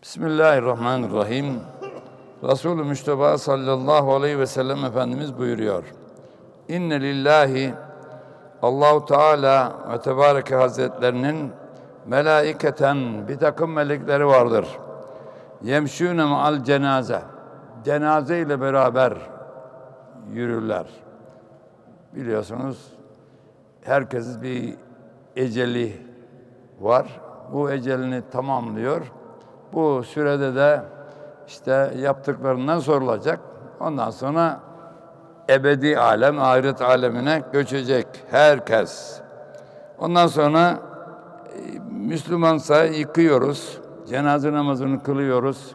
Bismillahirrahmanirrahim. Resulü Mustafa sallallahu aleyhi ve sellem Efendimiz buyuruyor. İnne lillahi Allahu Teala ve Tebareke Hazretlerinin melaiketen bir takım melekleri vardır. Yemşûne ma'al cenaze. Cenaze ile beraber yürürler. Biliyorsunuz herkesin bir eceli var. Bu ecelini tamamlıyor. Bu sürede de işte yaptıklarından sorulacak. Ondan sonra ebedi alem, ahiret alemine göçecek herkes. Ondan sonra Müslümansa yıkıyoruz. Cenaze namazını kılıyoruz.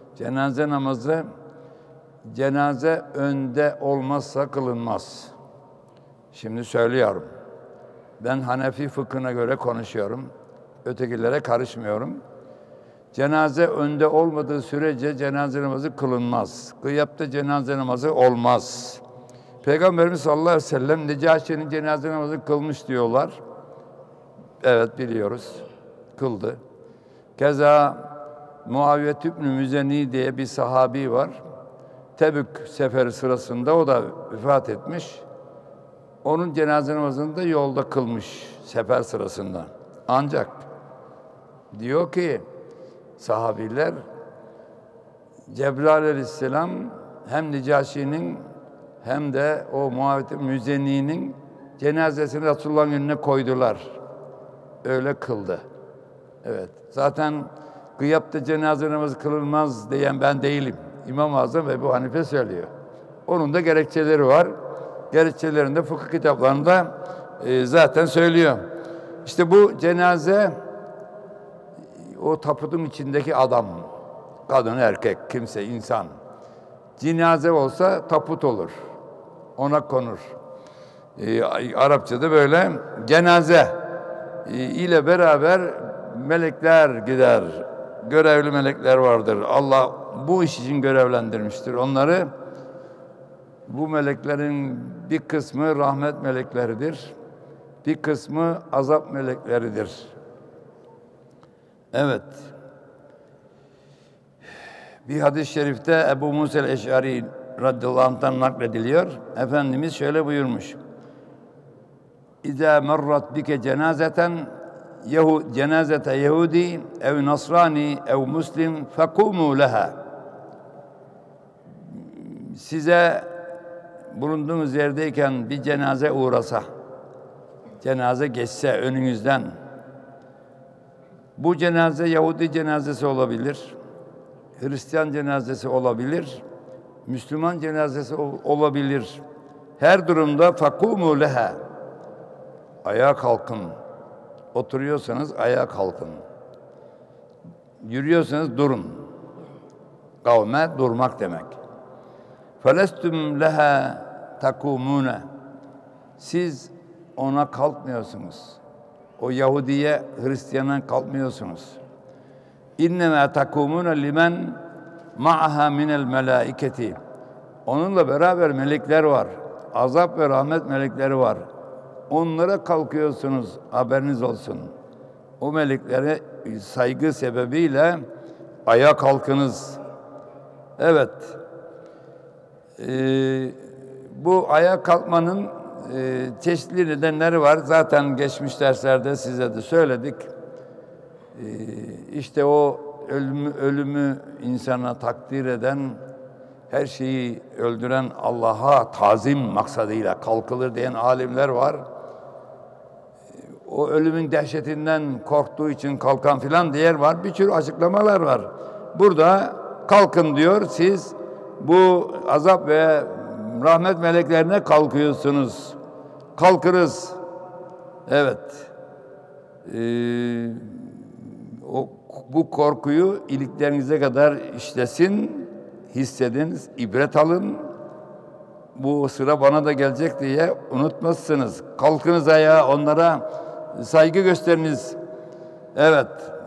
Cenaze önde olmazsa kılınmaz. Şimdi söylüyorum. Ben Hanefi fıkhına göre konuşuyorum. Ötekilere karışmıyorum. Cenaze önde olmadığı sürece cenaze namazı kılınmaz. Gıyapta cenaze namazı olmaz. Peygamberimiz sallallahu aleyhi ve sellem Necaşi'nin cenaze namazı kılmış diyorlar. Evet biliyoruz. Kıldı. Keza Muaviye İbn Müzeni diye bir sahabi var. Tebük seferi sırasında o da vefat etmiş. Onun cenaze namazını da yolda kılmış sefer sırasında. Ancak diyor ki sahabiler Cebrail aleyhisselam hem Necaşi'nin hem de o Muaviye Müzeni'nin cenazesini Resulullah'ın önüne koydular. Öyle kıldı. Evet. Zaten gıyapta cenaze namazı kılınmaz diyen ben değilim. İmam-ı Azam Ebu Hanife söylüyor. Onun da gerekçeleri var. Gerekçelerinde fıkıh kitaplarında zaten söylüyor. İşte bu cenaze o taputun içindeki adam, kadın, erkek, kimse, insan. Cenaze olsa taput olur. Ona konur. Arapçada böyle cenaze ile beraber melekler gider. Görevli melekler vardır. Allah bu iş için görevlendirmiştir. Onları bu meleklerin bir kısmı rahmet melekleridir. Bir kısmı azap melekleridir. Evet. Bir hadis-i şerifte Ebu Musa el-Eş'ari radıyallahu anh'tan naklediliyor. Efendimiz şöyle buyurmuş. İzâ merrat bike cenazeten cenazete Yehudi ev Nasrani ev Müslim fekûmû leha. Size bulunduğunuz yerdeyken bir cenaze uğrasa, cenaze geçse önünüzden, bu cenaze Yahudi cenazesi olabilir, Hristiyan cenazesi olabilir, Müslüman cenazesi olabilir. Her durumda fakumu leha. Ayağa kalkın. Oturuyorsanız ayağa kalkın. Yürüyorsanız durun. Kavme durmak demek. Felestum leha takumune. Siz ona kalkmıyorsunuz. O Yahudiye, Hristiyana kalkmıyorsunuz. İnnemâ takûmûne limen ma'aha minel melâiketi. Onunla beraber melekler var. Azap ve rahmet melekleri var. Onlara kalkıyorsunuz. Haberiniz olsun. O meleklere saygı sebebiyle ayağa kalkınız. Evet. Bu ayağa kalkmanın çeşitli nedenleri var. Zaten geçmiş derslerde size de söyledik. İşte o ölümü insana takdir eden, her şeyi öldüren Allah'a tazim maksadıyla kalkılır diyen alimler var. O ölümün dehşetinden korktuğu için kalkan filan diğer var. Bir sürü açıklamalar var. Burada kalkın diyor, siz bu azap ve rahmet meleklerine kalkıyorsunuz. Kalkırız. Evet. Bu korkuyu iliklerinize kadar işlesin, hissedin, ibret alın. Bu sıra bana da gelecek diye unutmazsınız. Kalkınız ayağa, onlara saygı gösteriniz. Evet.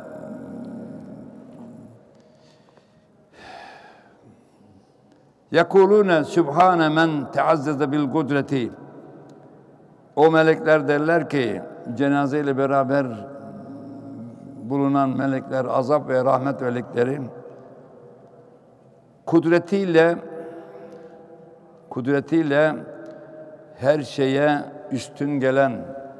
Yekulune Sübhane men teazzeze bil kudreti. O melekler derler ki cenazeyle beraber bulunan melekler, azap ve rahmet melekleri kudretiyle her şeye üstün gelen,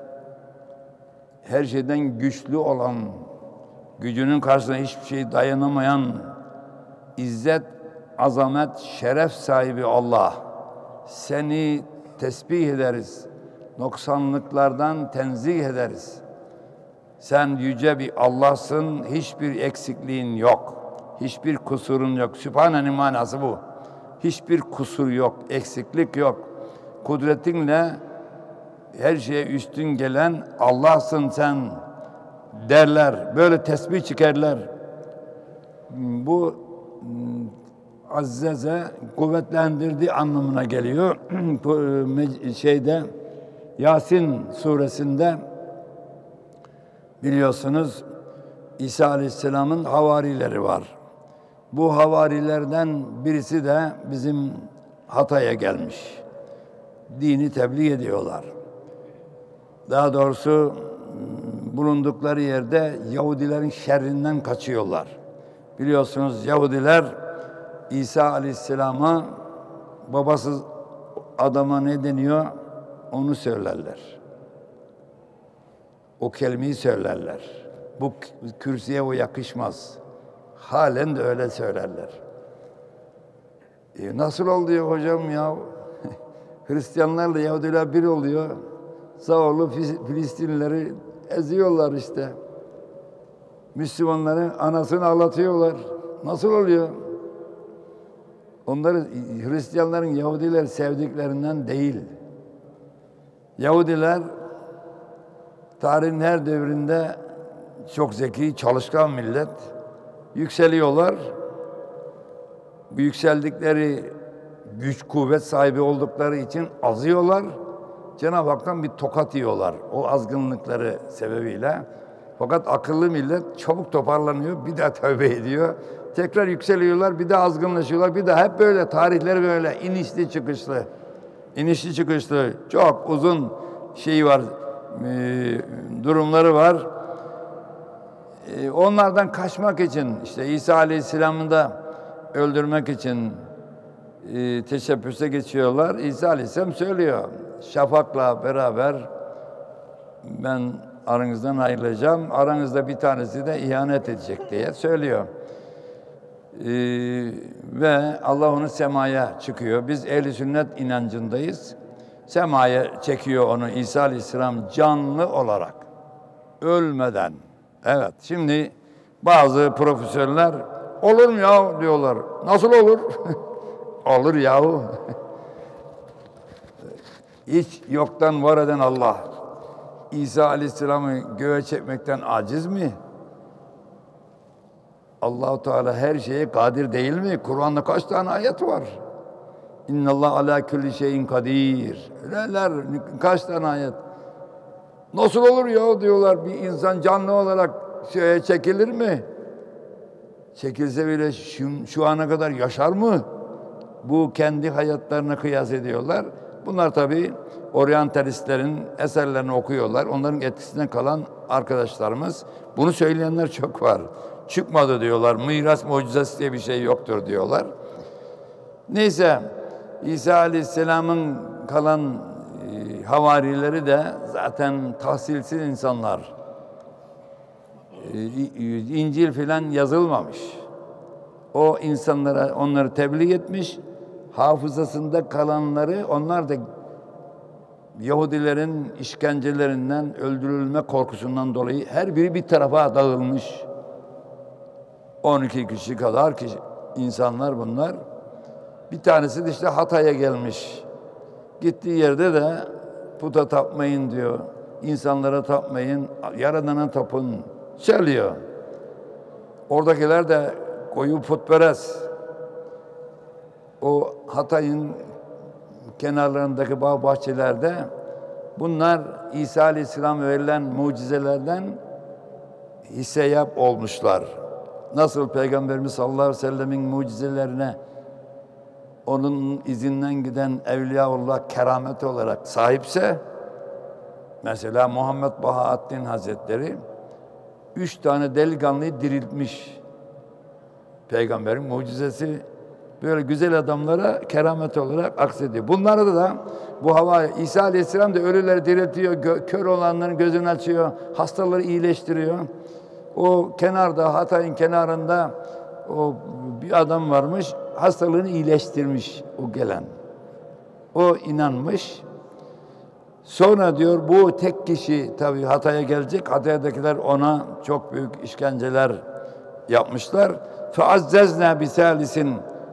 her şeyden güçlü olan, gücünün karşısına hiçbir şey dayanamayan, izzet, azamet, şeref sahibi Allah. Seni tesbih ederiz, noksanlıklardan tenzih ederiz. Sen yüce bir Allah'sın, hiçbir eksikliğin yok, hiçbir kusurun yok. Sübhane'nin manası bu. Hiçbir kusur yok, eksiklik yok. Kudretinle her şeye üstün gelen Allah'sın sen derler. Böyle tesbih çıkarlar. Bu azzeze kuvvetlendirdiği anlamına geliyor. Yasin suresinde biliyorsunuz İsa Aleyhisselam'ın havarileri var. Bu havarilerden birisi de bizim Hatay'a gelmiş. Dini tebliğ ediyorlar. Daha doğrusu bulundukları yerde Yahudilerin şerrinden kaçıyorlar. Biliyorsunuz Yahudiler İsa Aleyhisselam'a babasız adama ne deniyor onu söylerler. O kelimeyi söylerler. Bu kürsüye o yakışmaz. Halen de öyle söylerler. Nasıl oluyor hocam ya? Hristiyanlarla Yahudiler bir oluyor. Zavallı Filistinlileri eziyorlar işte. Müslümanların anasını ağlatıyorlar. Nasıl oluyor? Onları Hristiyanların Yahudiler sevdiklerinden değil. Yahudiler tarihin her devrinde çok zeki, çalışkan millet. Yükseliyorlar. Bu yükseldikleri güç, kuvvet sahibi oldukları için azıyorlar. Cenab-ı Hak'tan bir tokat yiyorlar o azgınlıkları sebebiyle. Fakat akıllı millet çabuk toparlanıyor, bir daha tövbe ediyor. Tekrar yükseliyorlar, bir daha azgınlaşıyorlar, bir daha hep böyle, tarihleri böyle inişli çıkışlı. İnişli çıkışlı, çok uzun var, durumları var. Onlardan kaçmak için, işte İsa Aleyhisselam'ı da öldürmek için teşebbüse geçiyorlar. İsa Aleyhisselam söylüyor, şafakla beraber ben aranızdan ayrılacağım, aranızda bir tanesi de ihanet edecek diye söylüyor. Ve Allah onu semaya çıkıyor. Biz ehl-i sünnet inancındayız. Semaya çekiyor onu İsa Aleyhisselam canlı olarak, ölmeden. Evet, şimdi bazı profesörler olur mu ya diyorlar. Nasıl olur? Olur yahu. Hiç yoktan var eden Allah İsa Aleyhisselam'ı göğe çekmekten aciz mi? Allah-u Teala her şeye kadir değil mi? Kur'an'da kaç tane ayet var? İnnallah ala kulli şeyin kadir. Öyleler kaç tane ayet? Nasıl olur ya diyorlar, bir insan canlı olarak şeye çekilir mi? Çekilse bile şu ana kadar yaşar mı? Bu kendi hayatlarına kıyas ediyorlar. Bunlar tabii oryantalistlerin eserlerini okuyorlar. Onların etkisinden kalan arkadaşlarımız. Bunu söyleyenler çok var. Çıkmadı diyorlar. Miras mucizesi diye bir şey yoktur diyorlar. Neyse, İsa Aleyhisselam'ın kalan havarileri de zaten tahsilsiz insanlar. İncil filan yazılmamış. O insanlara onları tebliğ etmiş. Hafızasında kalanları, onlar da Yahudilerin işkencelerinden, öldürülme korkusundan dolayı her biri bir tarafa dağılmış. 12 kişi kadar insanlar bunlar. Bir tanesi de işte Hatay'a gelmiş. Gittiği yerde de puta tapmayın diyor. İnsanlara tapmayın, Yaradan'a tapın söylüyor. Oradakiler de koyu putperest. O Hatay'ın kenarlarındaki bağ bahçelerde bunlar İsa Aleyhisselam'a verilen mucizelerden hisseyap olmuşlar. Nasıl Peygamberimiz sallallahu aleyhi ve sellemin mucizelerine onun izinden giden Evliyaullah keramet olarak sahipse, mesela Muhammed Bahaettin Hazretleri 3 tane delikanlıyı diriltmiş. Peygamberin mucizesi böyle güzel adamlara keramet olarak aksediyor. Bunları da bu hava İsa Aleyhisselam da ölüleri diriltiyor, kör olanların gözünü açıyor, hastaları iyileştiriyor. O kenarda, Hatay'ın kenarında o bir adam varmış, hastalığını iyileştirmiş o gelen. O inanmış. Sonra diyor bu tek kişi tabii Hatay'a gelecek. Hatay'dakiler ona çok büyük işkenceler yapmışlar. فَعَزَّزْنَا بِثَالِسٍ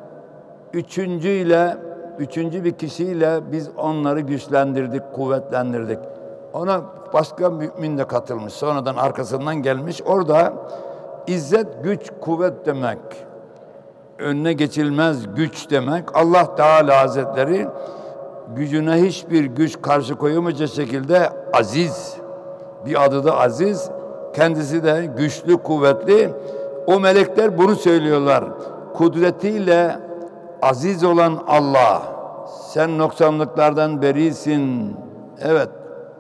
Üçüncü bir kişiyle biz onları güçlendirdik, kuvvetlendirdik. Ona başka mümin de katılmış. Sonradan arkasından gelmiş. Orada izzet, güç, kuvvet demek. Önüne geçilmez güç demek. Allah Teala Hazretleri gücüne hiçbir güç karşı koyamayacak şekilde aziz. Bir adı da aziz. Kendisi de güçlü, kuvvetli. O melekler bunu söylüyorlar. Kudretiyle aziz olan Allah. Sen noksanlıklardan berisin. Evet.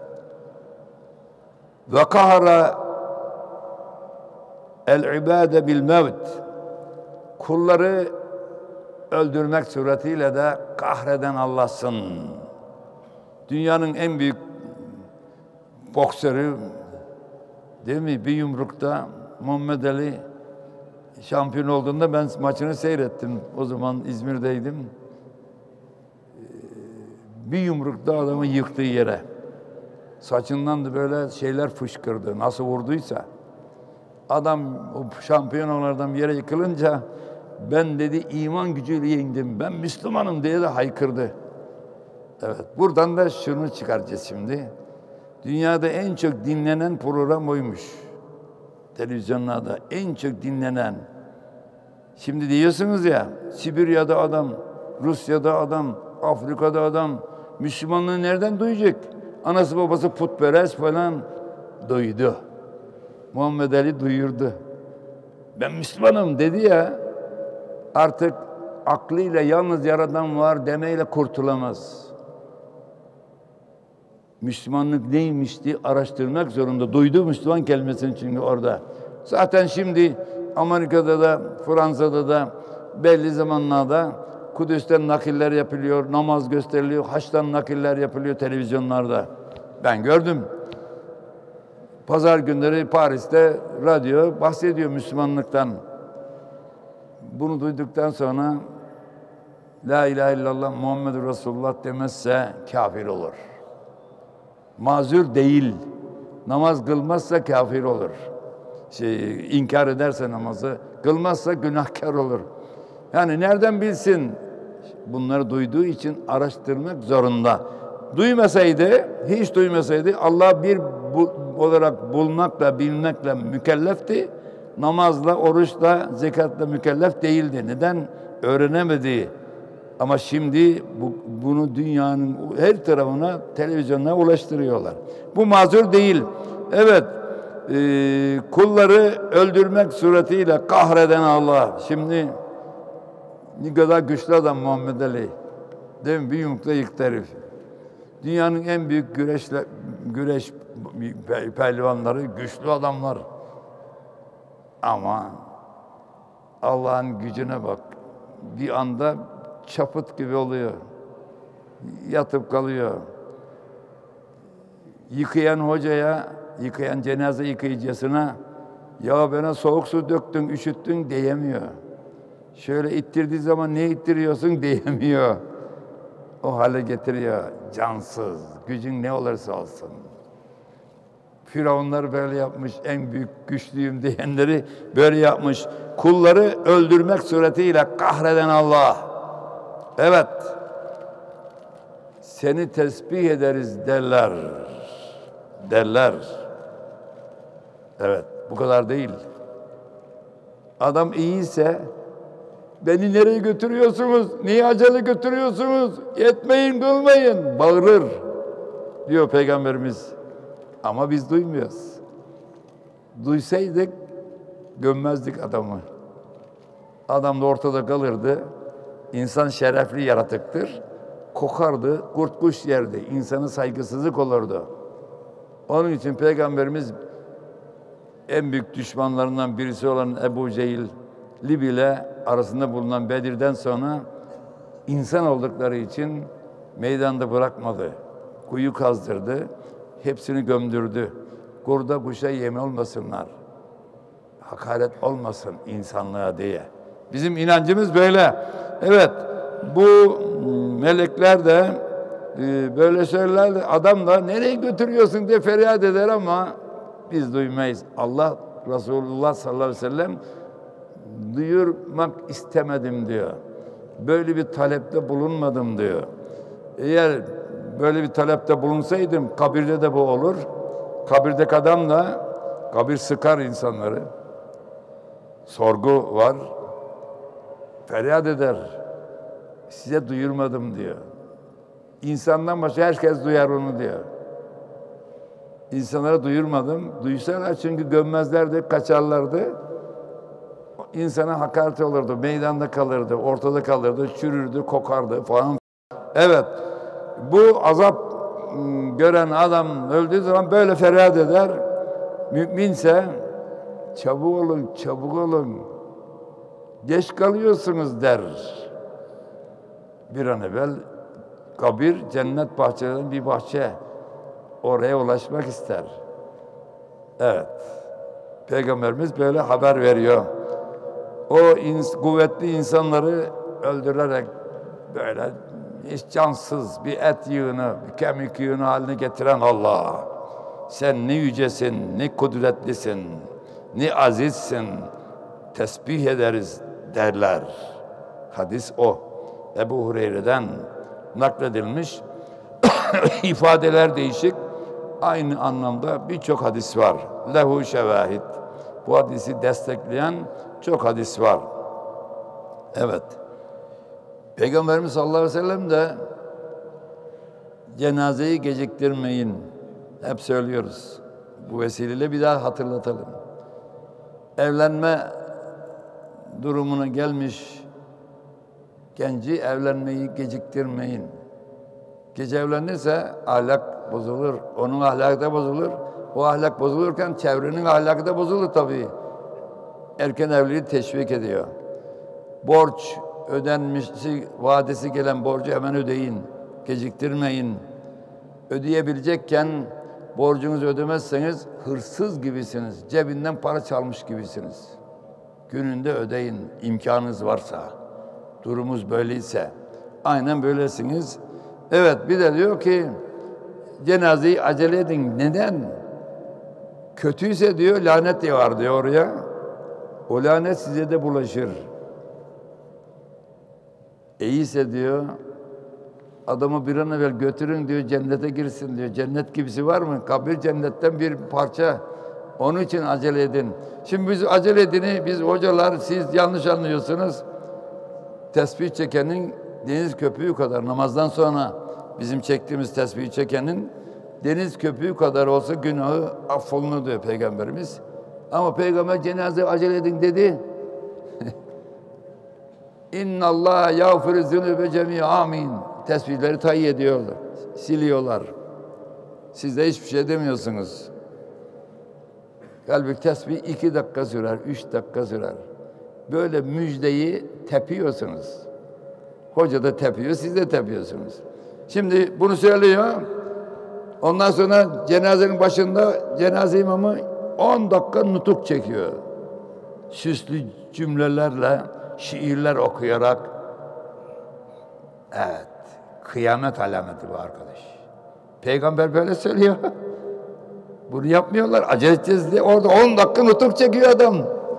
Ve kahara el ibade bil mevt. Kulları öldürmek suretiyle de kahreden Allah'sın. Dünyanın en büyük boksörü değil mi? Bir yumrukta Muhammed Ali şampiyon olduğunda ben maçını seyrettim. O zaman İzmir'deydim. Bir yumrukta adamı yıktığı yere. Saçından da böyle şeyler fışkırdı. Nasıl vurduysa. Adam o şampiyonlardan bir yere yıkılınca ben dedi iman gücüyle yendim. Ben Müslümanım diye de haykırdı. Evet. Buradan da şunu çıkaracağız şimdi. Dünyada en çok dinlenen program oymuş. Televizyonlarda en çok dinlenen. Şimdi diyorsunuz ya Sibirya'da adam, Rusya'da adam, Afrika'da adam. Müslümanlığı nereden duyacak? Anası babası putperest falan duydu. Muhammed Ali duyurdu. Ben Müslümanım dedi ya. Artık aklıyla yalnız Yaradan var demeyle kurtulamaz. Müslümanlık neymişti araştırmak zorunda. Duydu Müslüman kelimesini çünkü orada. Zaten şimdi Amerika'da da Fransa'da da belli zamanlarda Kudüs'ten nakiller yapılıyor, namaz gösteriliyor, haçtan nakiller yapılıyor televizyonlarda. Ben gördüm. Pazar günleri Paris'te radyo bahsediyor Müslümanlıktan. Bunu duyduktan sonra La ilahe illallah Muhammedur Resulullah demezse kafir olur. Mazur değil. Namaz kılmazsa kafir olur. İnkar ederse namazı, kılmazsa günahkar olur. Yani nereden bilsin? Bunları duyduğu için araştırmak zorunda. Hiç duymasaydı Allah bir olarak bulmakla, bilmekle mükellefti. Namazla, oruçla, zekatla mükellef değildi. Neden? Öğrenemedi. Ama şimdi bunu dünyanın her tarafına, televizyonuna ulaştırıyorlar. Bu mazur değil. Evet, kulları öldürmek suretiyle kahreden Allah. Şimdi ne kadar güçlü adam Muhammed Ali. Değil mi? Bir yumrukla yıktı herif. Dünyanın en büyük güreş pehlivanları, güçlü adamlar. Ama Allah'ın gücüne bak. Bir anda çaput gibi oluyor. Yatıp kalıyor. Yıkayan cenaze yıkayıcısına ya bana soğuk su döktün, üşüttün diyemiyor. Şöyle ittirdiği zaman ne ittiriyorsun diyemiyor. O hale getiriyor. Cansız. Gücün ne olursa olsun. Firavunlar böyle yapmış. En büyük güçlüyüm diyenleri böyle yapmış. Kulları öldürmek suretiyle kahreden Allah. Evet. Seni tesbih ederiz derler. Derler. Evet. Bu kadar değil. Adam iyiyse beni nereye götürüyorsunuz? Niye acele götürüyorsunuz? Yetmeyin, kılmayın. Bağırır diyor Peygamberimiz. Ama biz duymuyoruz. Duysaydık gömmezdik adamı. Adam da ortada kalırdı. İnsan şerefli yaratıktır. Kokardı, kurt kuş yerdi. İnsanı saygısızlık olurdu. Onun için Peygamberimiz en büyük düşmanlarından birisi olan Ebu Cehil'i bile arasında bulunan Bedir'den sonra insan oldukları için meydanda bırakmadı. Kuyu kazdırdı, hepsini gömdürdü. Kurda kuşa yem olmasınlar, hakaret olmasın insanlığa diye. Bizim inancımız böyle. Evet, bu melekler de böyle söylerler. Adam da nereye götürüyorsun diye feryat eder ama biz duymayız. Allah Resulullah sallallahu aleyhi ve sellem duyurmak istemedim diyor. Böyle bir talepte bulunmadım diyor. Eğer böyle bir talepte bulunsaydım kabirde de bu olur. Kabirdeki adam da kabir sıkar insanları. Sorgu var. Feryat eder. Size duyurmadım diyor. İnsandan başka herkes duyar onu diyor. İnsanlara duyurmadım. Duysalar çünkü gömmezlerdi, kaçarlardı. İnsana hakaret olurdu, meydanda kalırdı, ortada kalırdı, çürürdü, kokardı falan. Evet, bu azap gören adam öldüğü zaman böyle feryat eder. Müminse çabuk olun, çabuk olun. Geç kalıyorsunuz der. Bir an evvel kabir cennet bahçelerinden bir bahçe. Oraya ulaşmak ister. Evet. Peygamberimiz böyle haber veriyor. O kuvvetli insanları öldürerek böyle hiç cansız bir et yığını, bir kemik yığını haline getiren Allah. Sen ne yücesin, ne kudretlisin, ne azizsin. Tesbih ederiz derler. Hadis o. Ebu Hureyre'den nakledilmiş. İfadeler değişik. Aynı anlamda birçok hadis var. Lehu şevahid. Bu hadisi destekleyen çok hadis var. Evet. Peygamberimiz sallallahu aleyhi ve sellem de cenazeyi geciktirmeyin. Hep söylüyoruz. Bu vesileyle bir daha hatırlatalım. Evlenme durumuna gelmiş genci evlenmeyi geciktirmeyin. Gece evlenirse ahlak bozulur. Onun ahlakı da bozulur. O ahlak bozulurken çevrenin ahlakı da bozulur tabii. Erken evliliği teşvik ediyor. Borç ödenmişsi, vadesi gelen borcu hemen ödeyin. Geciktirmeyin. Ödeyebilecekken borcunuzu ödemezseniz hırsız gibisiniz. Cebinden para çalmış gibisiniz. Gününde ödeyin imkanınız varsa. Durumumuz böyleyse. Aynen böylesiniz. Evet, bir de diyor ki cenazeyi acele edin. Neden? Kötüyse diyor lanet var diyor oraya. O lanet size de bulaşır. İyiyse diyor adamı bir an evvel götürün diyor cennete girsin diyor. Cennet gibisi var mı? Kabir cennetten bir parça. Onun için acele edin. Şimdi biz acele edini biz hocalar siz yanlış anlıyorsunuz. Tesbih çekenin deniz köpüğü kadar namazdan sonra bizim çektiğimiz tesbih çekenin deniz köpüğü kadar olsa günahı affolunur diyor Peygamberimiz. Ama Peygamber cenaze acele edin dedi. İnna Allah yağfiru zunube cemi amin. Tesbihleri tayyi ediyorlar. Siliyorlar. Siz de hiçbir şey demiyorsunuz. Halbuki tesbih 2 dakika sürer, 3 dakika sürer. Böyle müjdeyi tepiyorsunuz. Hoca da tepiyor, siz de tepiyorsunuz. Şimdi bunu söylüyor. Ondan sonra cenazenin başında cenaze imamı 10 dakika nutuk çekiyor. Süslü cümlelerle, şiirler okuyarak. Evet, kıyamet alameti bu arkadaş. Peygamber böyle söylüyor. Bunu yapmıyorlar, acele edeceğiz diye. Orada 10 dakika nutuk çekiyor adam.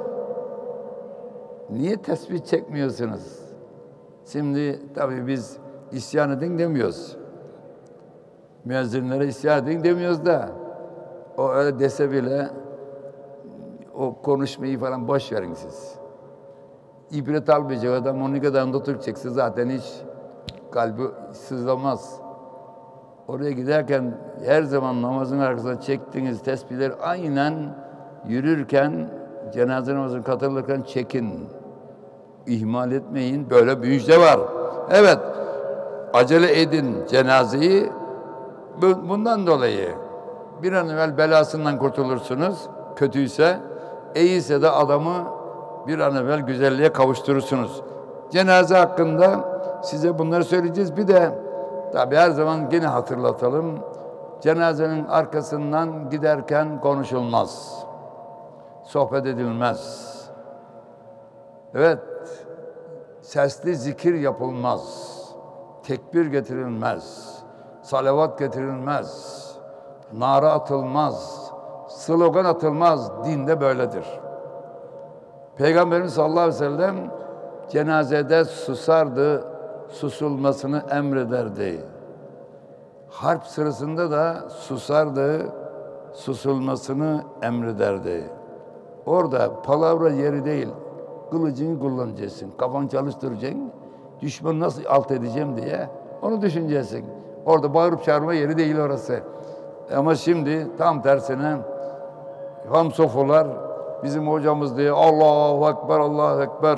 Niye tesbih çekmiyorsunuz? Şimdi tabii biz isyan edin demiyoruz. Müezzinlere isyan edin demiyoruz da o öyle dese bile o konuşmayı falan boş verin siz. İbret almayacak adam onu kadar nutuk çekse zaten hiç kalbi sızlamaz. Oraya giderken her zaman namazın arkasında çektiğiniz tesbihleri aynen yürürken, cenaze namazına katılırken çekin. İhmal etmeyin. Böyle bir müjde var. Evet, acele edin cenazeyi. Bundan dolayı bir an evvel belasından kurtulursunuz. kötüyse, iyiyse de adamı bir an evvel güzelliğe kavuşturursunuz. Cenaze hakkında size bunları söyleyeceğiz. Bir de tabii her zaman yine hatırlatalım. Cenazenin arkasından giderken konuşulmaz. Sohbet edilmez. Evet, sesli zikir yapılmaz. Tekbir getirilmez. Salavat getirilmez. Nara atılmaz. Slogan atılmaz. Dinde böyledir. Peygamberimiz sallallahu aleyhi ve sellem cenazede susardı, susulmasını emrederdi. Harp sırasında da susardı, susulmasını emrederdi. Orada palavra yeri değil, kılıcını kullanacaksın, kafanı çalıştıracaksın, düşmanı nasıl alt edeceğim diye onu düşüneceksin. Orada bağırıp çağırma yeri değil orası. Ama şimdi tam tersine hamsofolar bizim hocamız diye Allahu Ekber, Allahu Ekber.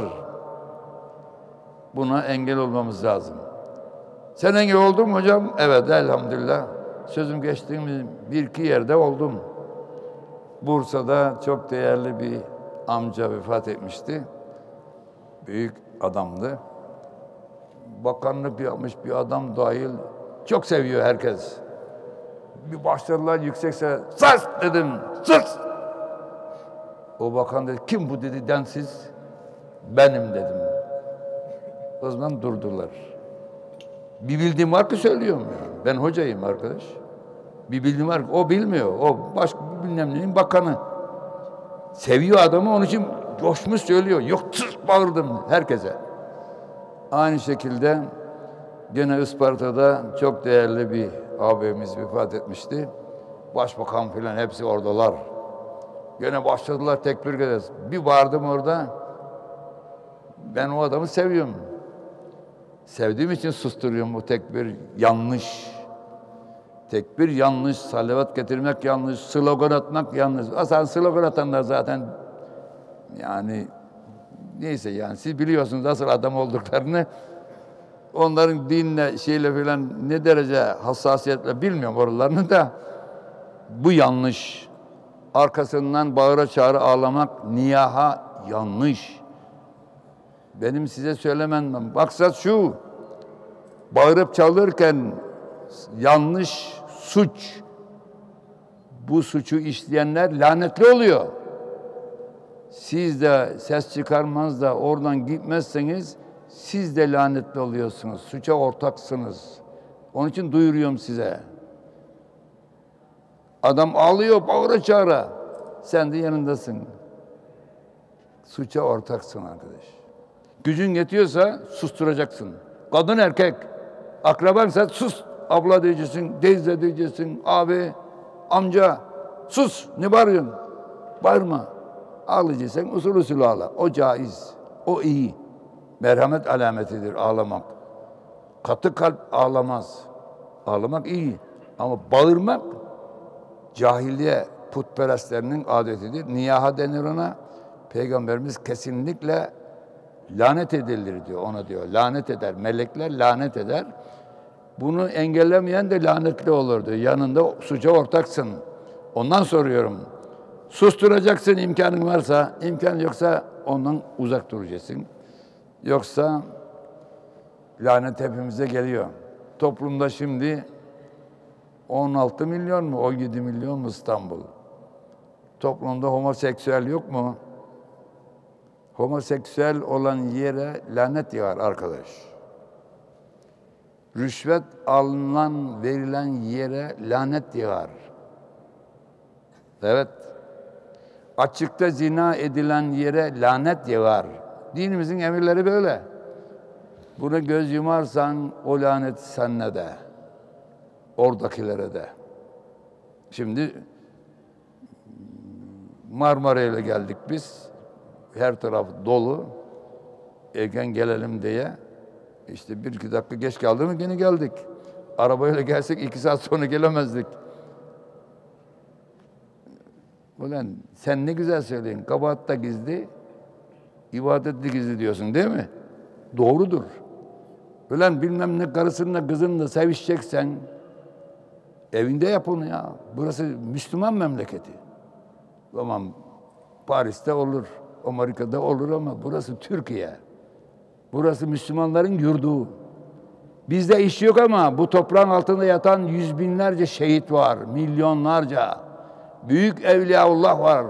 Buna engel olmamız lazım. Sen engel oldun mu hocam? Evet, elhamdülillah. Sözüm geçtiğim bir iki yerde oldum. Bursa'da çok değerli bir amca vefat etmişti. Büyük adamdı. Bakanlık yapmış bir adam dahil. Çok seviyor herkes. Bir başladılar yüksekse, sus dedim, sus! O bakan dedi, kim bu dedi, densiz. Benim dedim. O zaman durdular. Bir bildiğim marka söylüyorum ya. Ben hocayım arkadaş. Bir bildiğim marka. O bilmiyor. O başka bilmem neyin bakanı. Seviyor adamı, onun için coşmuş söylüyor. Yok, tırt bağırdım herkese. Aynı şekilde gene Isparta'da çok değerli bir abimiz vefat etmişti. Başbakan filan hepsi oradalar. Gene başladılar tekbir ederiz. Bir bağırdım orada. Ben o adamı seviyorum. Sevdiğim için susturuyorum, bu tekbir yanlış. Tekbir yanlış, salavat getirmek yanlış, slogan atmak yanlış. Aslında slogan atanlar zaten yani neyse yani siz biliyorsunuz asıl adam olduklarını. Onların dinle şeyle filan ne derece hassasiyetle bilmiyorum oralarını da. Bu yanlış. Arkasından bağıra çağıra ağlamak niyaha yanlış. Benim size söylemem. Maksat şu, bağırıp çağırırken yanlış, suç. Bu suçu işleyenler lanetli oluyor. Siz de ses çıkarmaz da oradan gitmezseniz siz de lanetli oluyorsunuz. Suça ortaksınız. Onun için duyuruyorum size. Adam ağlıyor, bağıra çağıra. Sen de yanındasın. Suça ortaksın arkadaş. Gücün yetiyorsa susturacaksın. Kadın erkek, akrabansa sus. Abla diyeceksin, teyze diyeceksin, abi, amca, sus. Ne bağırıyorsun? Bağırma. Ağlayacaksan usul usul ağla. O caiz, o iyi. Merhamet alametidir ağlamak. Katı kalp ağlamaz. Ağlamak iyi. Ama bağırmak cahiliye putperestlerinin adetidir. Niyaha denir ona. Peygamberimiz kesinlikle lanet edilir diyor ona diyor. Lanet eder. Melekler lanet eder. Bunu engellemeyen de lanetli olur diyor. Yanında suça ortaksın. Ondan soruyorum. Susturacaksın imkanın varsa, imkan yoksa ondan uzak duracaksın. Yoksa lanet hepimize geliyor. Toplumda şimdi 16 milyon mu, 17 milyon mu İstanbul? Toplumda homoseksüel yok mu? Homoseksüel olan yere lanet yağar arkadaş. Rüşvet alınan, verilen yere lanet yağar. Evet. Açıkta zina edilen yere lanet yağar. Dinimizin emirleri böyle. Buna göz yumarsan o lanet sende de. Oradakilere de. Şimdi Marmara'ya geldik biz. Her taraf dolu. Erken gelelim diye. İşte bir iki dakika geç kaldı mı yine geldik. Arabayla gelsek 2 saat sonra gelemezdik. Ulan sen ne güzel söyleyin. Kabahat da gizli, ibadet de gizli diyorsun değil mi? Doğrudur. Ulan bilmem ne karısınla kızınla sevişeceksen evinde yap onu ya. Burası Müslüman memleketi. Tamam, Paris'te olur, Amerika'da olur ama burası Türkiye. Burası Müslümanların yurdu. Bizde iş yok ama bu toprağın altında yatan yüz binlerce şehit var, milyonlarca. Büyük evliyaullah var.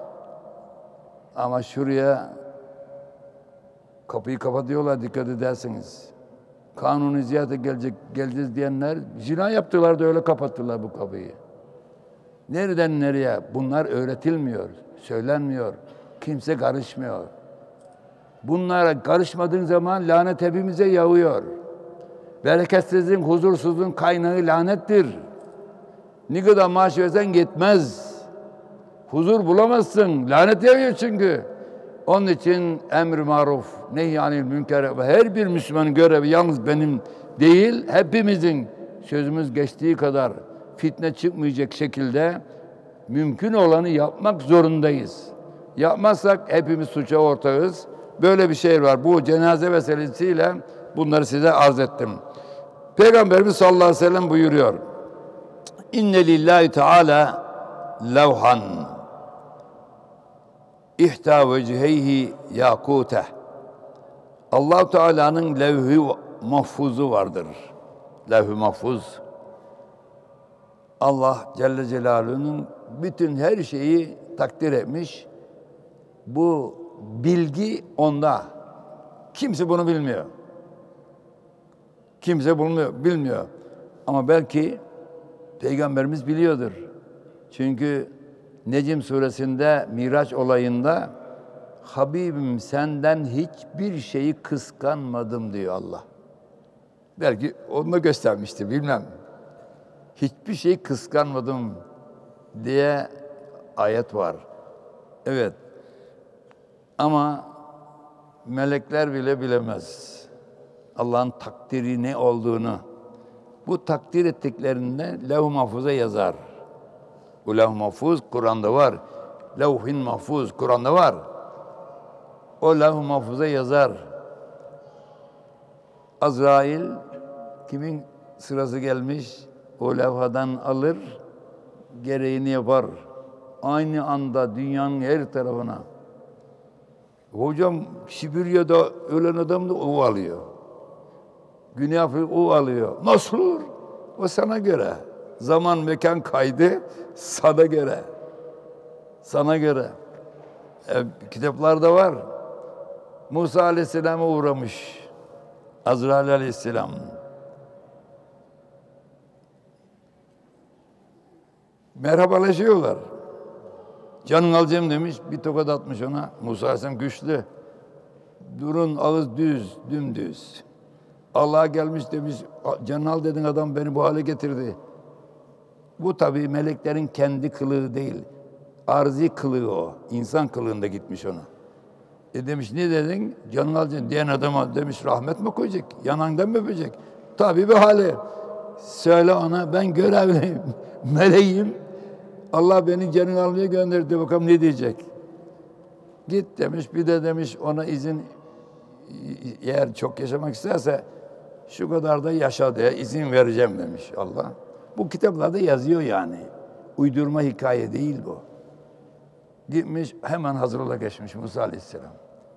Ama şuraya kapıyı kapatıyorlar, dikkat edersiniz. Kanuni ziyarete geleceğiz diyenler zina yaptılar da öyle kapattılar bu kapıyı. Nereden nereye? Bunlar öğretilmiyor, söylenmiyor. Kimse karışmıyor. Bunlara karışmadığın zaman lanet hepimize yağıyor. Bereketsizliğin, huzursuzluğun kaynağı lanettir. Ne kadar maaş versen yetmez. Huzur bulamazsın. Lanet yağıyor çünkü. Onun için emr-i maruf, nehy-i münker ve her bir Müslümanın görevi yalnız benim değil, hepimizin sözümüz geçtiği kadar fitne çıkmayacak şekilde mümkün olanı yapmak zorundayız. Yapmazsak hepimiz suça ortağız. Böyle bir şey var. Bu cenaze meselesiyle bunları size arz ettim. Peygamberimiz sallallahu aleyhi ve sellem buyuruyor. İnne lillahi teala levhan İhta veciheyhi yakuteh. Allah Teala'nın levh-i mahfuzu vardır. Levh-i mahfuz. Allah Celle Celaluhu'nun bütün her şeyi takdir etmiş. Bu bilgi onda. Kimse bunu bilmiyor. Kimse bunu bilmiyor. Ama belki Peygamberimiz biliyordur. Çünkü Necm suresinde Miraç olayında Habibim senden hiçbir şeyi kıskanmadım diyor Allah. Belki onu da göstermişti bilmem. Hiçbir şeyi kıskanmadım diye ayet var. Evet. Ama melekler bile bilemez Allah'ın takdiri ne olduğunu. Bu takdir ettiklerinde levh-i mahfuza yazar. Bu levh-i mahfuz Kur'an'da var. Levh-i mahfuz Kur'an'da var. O levh-i mahfuza yazar. Azrail kimin sırası gelmiş o levhadan alır, gereğini yapar. Aynı anda dünyanın her tarafına. Hocam Sibirya'da ölen adam da o alıyor. Güney Afrika o alıyor. Nasıl olur? O sana göre. Zaman mekan kaydı sana göre. Sana göre. Kitaplarda var. Musa Aleyhisselam'a uğramış. Azrail Aleyhisselam. Merhabalaşıyorlar. Canını alacağım demiş. Bir tokat atmış ona. Musa Aleyhisselam güçlü. Durun ağız düz, dümdüz. Allah'a gelmiş demiş. Canını al dedin adam beni bu hale getirdi. Bu tabii meleklerin kendi kılığı değil. Arzi kılığı o. İnsan kılığında gitmiş ona. Demiş ne dedin? Canını alacaksın diyen adama demiş rahmet mi koyacak? Yanağından mı öpecek? Tabii bir hali. Söyle ona ben görevliyim. Meleğim. Allah beni canını almaya gönderdi. Bakalım ne diyecek? Git demiş. Bir de demiş ona izin eğer çok yaşamak isterse şu kadar da yaşa diye izin vereceğim demiş Allah. Bu kitaplarda yazıyor yani. Uydurma hikaye değil bu. Gitmiş hemen hazırlığa geçmiş Musa Aleyhisselam.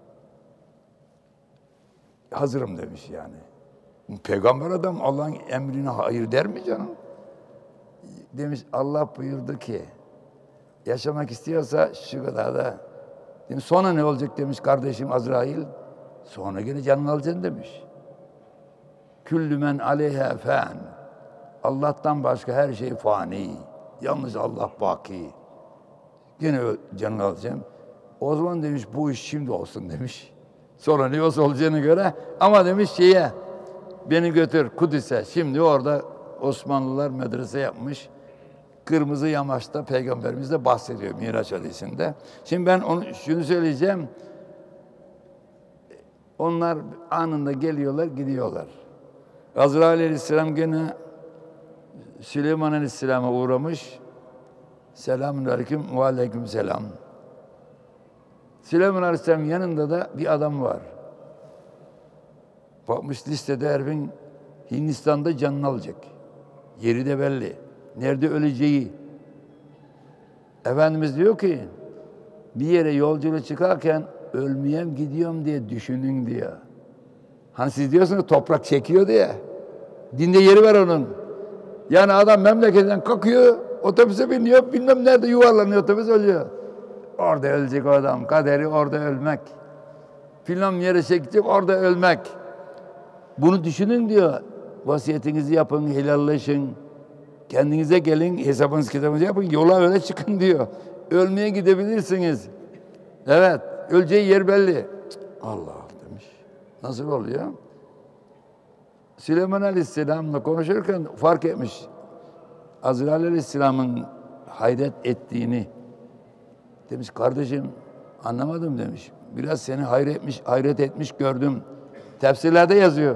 Hazırım demiş yani. Peygamber adam Allah'ın emrine hayır der mi canım? Demiş Allah buyurdu ki yaşamak istiyorsa şu kadar da demiş, sonra ne olacak demiş kardeşim Azrail. Sonra gene canını alacaksın demiş. Küllü men aleyha fan. Allah'tan başka her şey fani. Yalnız Allah baki. Gene canını alacağım. O zaman demiş bu iş şimdi olsun demiş. Sonra ne olsa olacağını göre ama demiş beni götür Kudüs'e. Şimdi orada Osmanlılar medrese yapmış. Kırmızı Yamaç'ta Peygamberimiz de bahsediyor Miraç hadisinde. Şimdi ben şunu söyleyeceğim. Onlar anında geliyorlar, gidiyorlar. Azrail Aleyhisselam gene Süleyman Aleyhisselam'a uğramış. Selamun aleyküm ve aleyküm selam. Süleyman Aleyhisselam'ın yanında da bir adam var. Bakmış listede Erbil Hindistan'da canını alacak. Yeri de belli. Nerede öleceği. Efendimiz diyor ki bir yere yolculuğa çıkarken ölmeyem gidiyorum diye düşünün diyor. Hani siz diyorsunuz toprak çekiyor diye. Dinde yeri var onun. Yani adam memleketinden kalkıyor, otobüse biniyor, bilmem nerede yuvarlanıyor, otobüs ölüyor. Orada ölecek o adam, kaderi orada ölmek. Filan yere çekecek, orada ölmek. Bunu düşünün diyor. Vasiyetinizi yapın, helalleşin. Kendinize gelin, hesabınız kitabınızı yapın, yola öyle çıkın diyor. Ölmeye gidebilirsiniz. Evet, öleceği yer belli. Allah demiş. Nasıl oluyor? Süleyman Aleyhisselam'la konuşurken fark etmiş. Azrail Aleyhisselam'ın hayret ettiğini. Demiş kardeşim anlamadım demiş. Biraz seni hayret etmiş gördüm. Tefsirlerde yazıyor.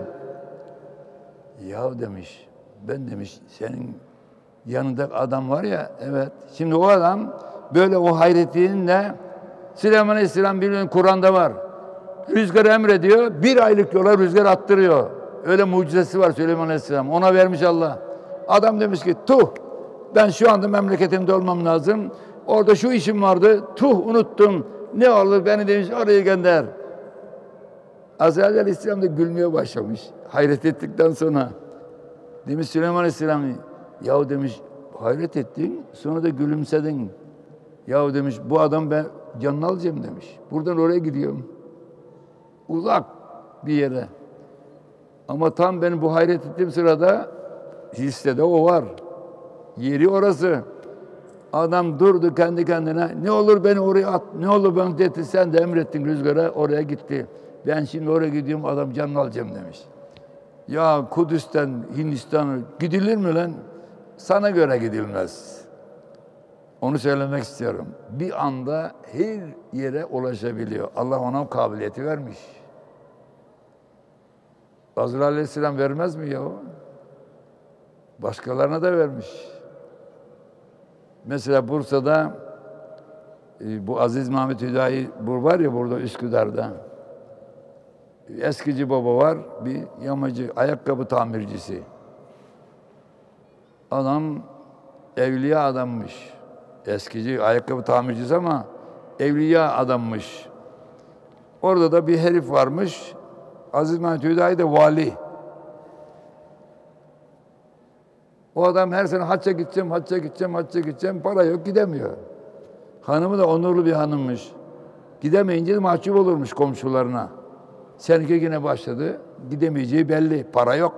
Ya demiş ben demiş senin yanında adam var ya evet. Şimdi o adam böyle o hayretinle Süleyman Aleyhisselam biliyorsun Kur'an'da var. Rüzgar emrediyor. 1 aylık yola rüzgar attırıyor. Öyle mucizesi var Süleyman Aleyhisselam. Ona vermiş Allah. Adam demiş ki ben şu anda memleketimde olmam lazım. Orada şu işim vardı. Unuttum. Ne olur beni demiş oraya gönder. Azrail Aleyhisselam da gülmeye başlamış. Hayret ettikten sonra. Demiş Süleyman Aleyhisselam yahu demiş hayret ettin sonra da gülümsedin. Yahu demiş bu adam ben canını alacağım demiş. Buradan oraya gidiyorum. Uzak bir yere. Ama tam benim bu hayret ettiğim sırada listede o var. Yeri orası. Adam durdu kendi kendine. Ne olur beni oraya at. Ne olur beni dedi. Sen de emrettin rüzgara oraya gitti. Ben şimdi oraya gidiyorum adam canını alacağım demiş. Ya Kudüs'ten Hindistan'a gidilir mi lan? Sana göre gidilmez. Onu söylemek istiyorum. Bir anda her yere ulaşabiliyor. Allah ona kabiliyeti vermiş. Azrail Aleyhisselam vermez mi ya? Başkalarına da vermiş. Mesela Bursa'da bu Aziz Mahmut Hüdayi var ya burada Üsküdar'da. Eskici baba var, bir yamacı, ayakkabı tamircisi. Adam evliya adammış. Eskici ayakkabı tamircisi ama evliya adammış. Orada da bir herif varmış. Aziz Mahmut Hüdayi de vali. O adam her sene hacca gideceğim, para yok gidemiyor. Hanımı da onurlu bir hanımmış. Gidemeyince de mahcup olurmuş komşularına. Seninki yine başladı, gidemeyeceği belli, para yok.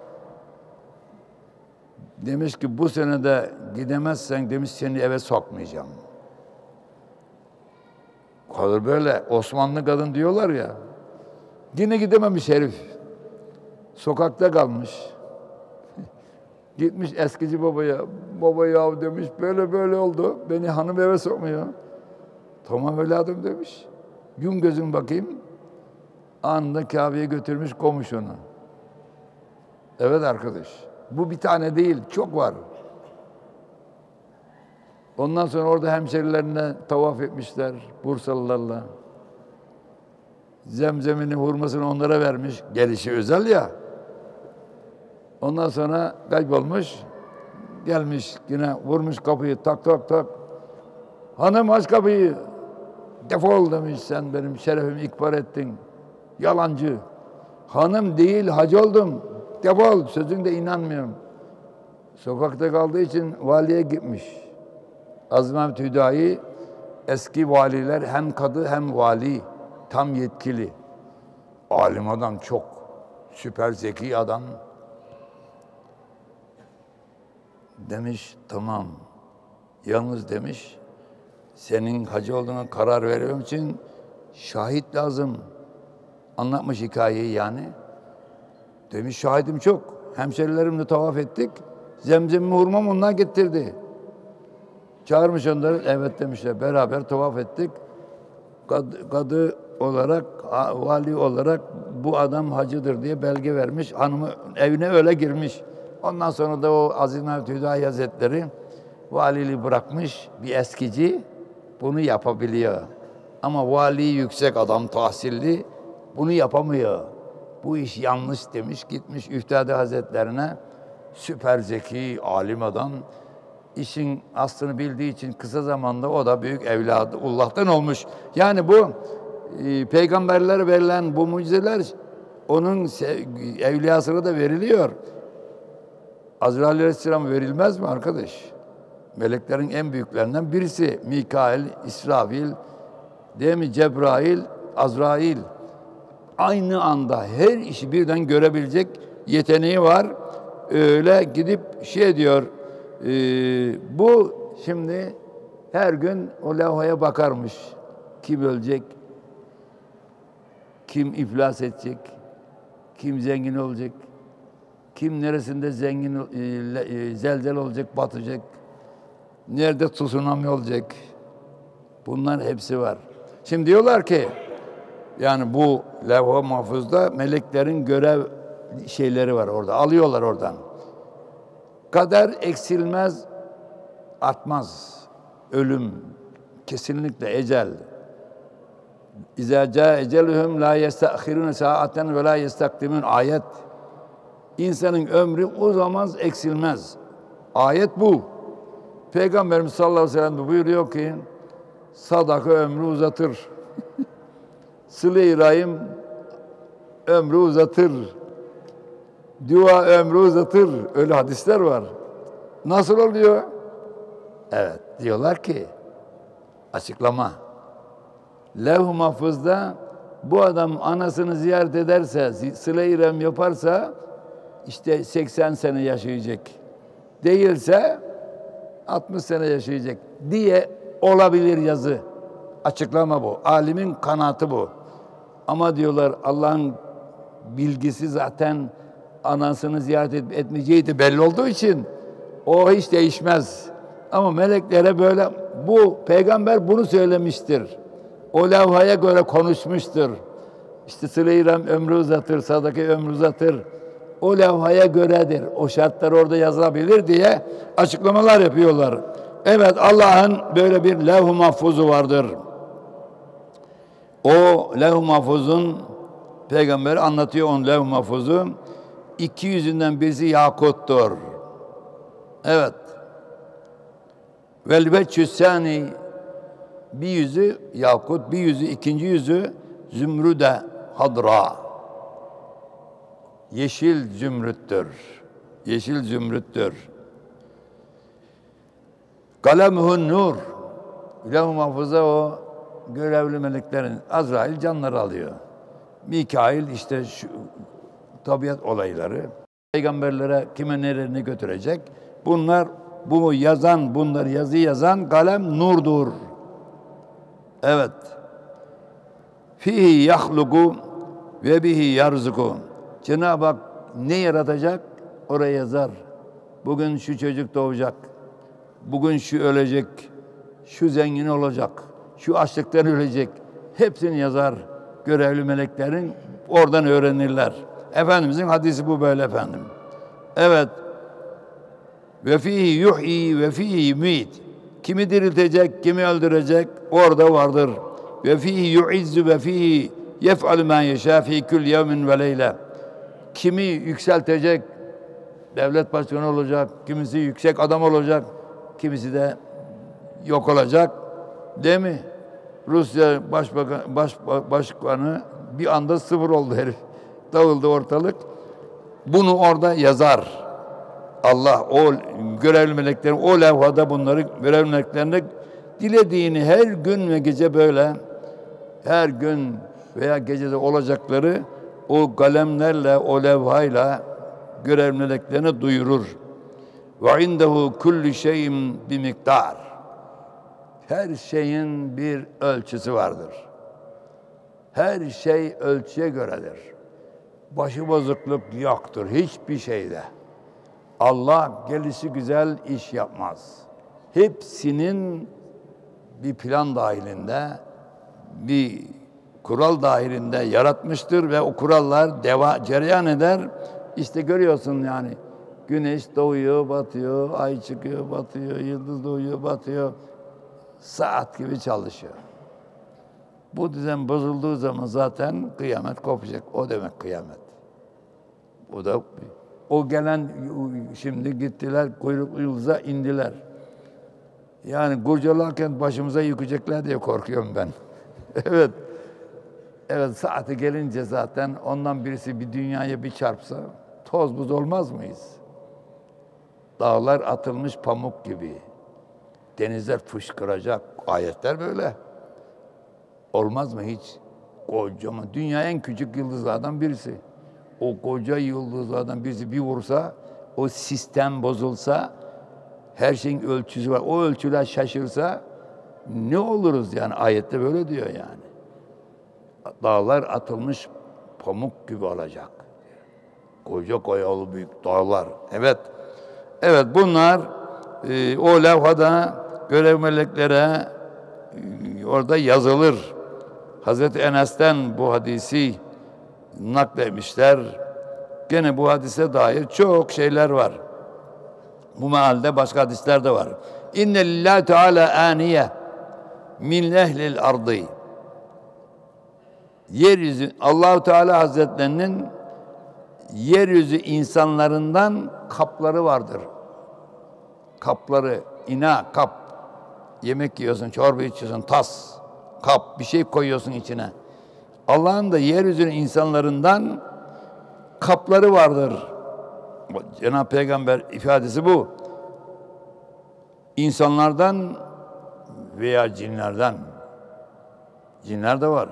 Demiş ki bu sene de gidemezsen demiş seni eve sokmayacağım. Kalır böyle Osmanlı kadın diyorlar ya. Yine gidememiş herif. Sokakta kalmış. Gitmiş eskici babaya. Baba ya demiş böyle oldu. Beni hanım eve sokmuyor. Tamam evladım demiş. Yum gözün bakayım. Anında Kabe'ye götürmüş komşunu. Evet arkadaş. Bu bir tane değil, çok var. Ondan sonra orada hemşerilerine tavaf etmişler Bursalılarla. Zemzemini, hurmasını onlara vermiş. Gelişi özel ya. Ondan sonra kaybolmuş. Gelmiş yine vurmuş kapıyı tak. Hanım aç kapıyı. Defol demiş sen benim şerefimi ikbar ettin. Yalancı. Hanım değil hacı oldum. Defol sözünde inanmıyorum. Sokakta kaldığı için valiye gitmiş. Aziz Mahmut Hüdayi eski valiler hem kadı hem vali. Tam yetkili. Alim adam çok. Süper zeki adam. Demiş tamam. Yalnız demiş senin hacı olduğuna karar veriyorum için şahit lazım. Anlatmış hikayeyi yani. Demiş şahidim çok. Hemşerilerimle tavaf ettik. Zemzemimi hurmam onlar getirdi. Çağırmış onları. Evet demişler. Beraber tavaf ettik. Kadı olarak, vali olarak bu adam hacıdır diye belge vermiş. Hanımı evine öyle girmiş. Ondan sonra da o Aziz Mahmut Hüdayi Hazretleri valiliği bırakmış. Bir eskici bunu yapabiliyor. Ama vali yüksek adam, tahsilli bunu yapamıyor. Bu iş yanlış demiş, gitmiş Üftade Hazretlerine süper zeki, alim adam. işin aslını bildiği için kısa zamanda o da büyük evladı Allah'tan olmuş. Yani bu peygamberlere verilen bu mucizeler onun evliyasına da veriliyor. Azrail Aleyhisselam verilmez mi arkadaş? Meleklerin en büyüklerinden birisi. Mikail, İsrafil, değil mi? Cebrail, Azrail. Aynı anda her işi birden görebilecek yeteneği var. Öyle gidip diyor, bu şimdi her gün o levhaya bakarmış. Kim ölecek? Kim iflas edecek? Kim zengin olacak? Kim neresinde zelzel olacak, batacak? Nerede tsunami olacak? Bunlar hepsi var. Şimdi diyorlar ki, yani bu levh-i mahfuzda meleklerin görev şeyleri var orada. Alıyorlar oradan. Kader eksilmez, artmaz. Ölüm, kesinlikle ecel. İzâ câ eceluhum lâ yestâkhirûne sâaten ve lâ yestakdimûn. Ayet. İnsanın ömrü uzamaz, eksilmez. Ayet bu. Peygamberimiz sallallahu aleyhi ve sellem buyuruyor ki, sadaka ömrü uzatır. Sıle-i rahim ömrü uzatır. Dua ömrü uzatır. Öyle hadisler var. Nasıl oluyor? Evet, diyorlar ki, açıklama. Levh-i mahfuzda bu adam anasını ziyaret ederse, sıle-i rahim yaparsa işte 80 sene yaşayacak. Değilse 60 sene yaşayacak diye olabilir yazı. Açıklama bu. Alimin kanaatı bu. Ama diyorlar Allah'ın bilgisi zaten anasını ziyaret etmeyeceği de belli olduğu için o hiç değişmez. Ama meleklere böyle, bu peygamber bunu söylemiştir. O levhaya göre konuşmuştur. İşte sıle-i rahim ömrü uzatır, sadaka ömrü uzatır. O levhaya göredir. O şartlar orada yazılabilir diye açıklamalar yapıyorlar. Evet, Allah'ın böyle bir levh-i mahfuzu vardır. O levh-i mahfuzun, peygamber anlatıyor on levh-i mahfuzu. 2 yüzünden birisi yakuttur. Evet. Vel veçhüssâni, bir yüzü yakut, bir yüzü, ikinci yüzü zümrüde hadra. Yeşil zümrüttür. Yeşil zümrüttür. Kalemuhun nur. Levh-i mahfuza o görevli meleklerin, Azrail canları alıyor. Mikail işte şu tabiat olayları, peygamberlere kime nereye götürecek. Bunlar, bu yazan, bunlar yazı yazan kalem nurdur. Evet. Fihi yahluku ve bihi yarzuku. Cenab-ı Hak ne yaratacak? Oraya yazar. Bugün şu çocuk doğacak. Bugün şu ölecek. Şu zengin olacak. Şu açlıktan ölecek. Hepsini yazar. Görevli meleklerin oradan öğrenirler. Efendimizin hadisi bu böyle efendim. Evet. Ve fihi yuhyi ve fihi yumit. Kimi diriltecek, kimi öldürecek orada vardır. Ve fihi yu'izzu ve fihi yef'alu ma yeşâ fî kül yevmin ve leyle. Kimi yükseltecek, devlet başkanı olacak, kimisi yüksek adam olacak, kimisi de yok olacak. Değil mi? Rusya başkanı bir anda sıfır oldu herif. Dağıldı ortalık. Bunu orada yazar. Allah o görevli meleklerin o levhada bunları görevli meleklerine dilediğini her gün ve gece böyle her gün veya gecede olacakları o kalemlerle, o levhayla görevli meleklerine duyurur. Ve indehu kullu şeyin bi miktar. Her şeyin bir ölçüsü vardır. Her şey ölçüye göredir. Başıbozukluk yoktur hiçbir şeyde. Allah gelişi güzel iş yapmaz. Hepsinin bir plan dahilinde, bir kural dahilinde yaratmıştır ve o kurallar cereyan eder. İşte görüyorsun yani güneş doğuyor, batıyor, ay çıkıyor, batıyor, yıldız doğuyor, batıyor. Saat gibi çalışıyor. Bu düzen bozulduğu zaman zaten kıyamet kopacak. O demek kıyamet. O da o gelen şimdi gittiler kuyruklu yıldıza indiler. Yani kurcalarken başımıza yıkacaklar diye korkuyorum ben. Evet. Evet, saati gelince zaten ondan birisi bir dünyaya bir çarpsa toz buz olmaz mıyız? Dağlar atılmış pamuk gibi. Denizler fışkıracak. Ayetler böyle. Olmaz mı hiç? Kocaman. Dünya en küçük yıldızlardan birisi. O koca yıldızlardan birisi bir vursa, o sistem bozulsa, her şeyin ölçüsü var. O ölçüler şaşırsa ne oluruz yani? Ayette böyle diyor yani. Dağlar atılmış pamuk gibi olacak. Koca koyalı büyük dağlar. Evet. Evet, bunlar o levhada görev meleklere orada yazılır. Hazreti Enes'ten bu hadisi nakletmişler. Gene bu hadise dair çok şeyler var. Bu mealde başka hadisler de var. İnne lillahi teala aniye min ehlil ardı. Yeryüzü, Allah-u Teala Hazretlerinin yeryüzü insanlarından kapları vardır. Kapları, ina, kap. Yemek yiyorsun, çorba içiyorsun, tas, kap, bir şey koyuyorsun içine. Allah'ın da yeryüzünün insanlarından kapları vardır. Cenab-ı Peygamber ifadesi bu. İnsanlardan veya cinlerden. Cinler de var.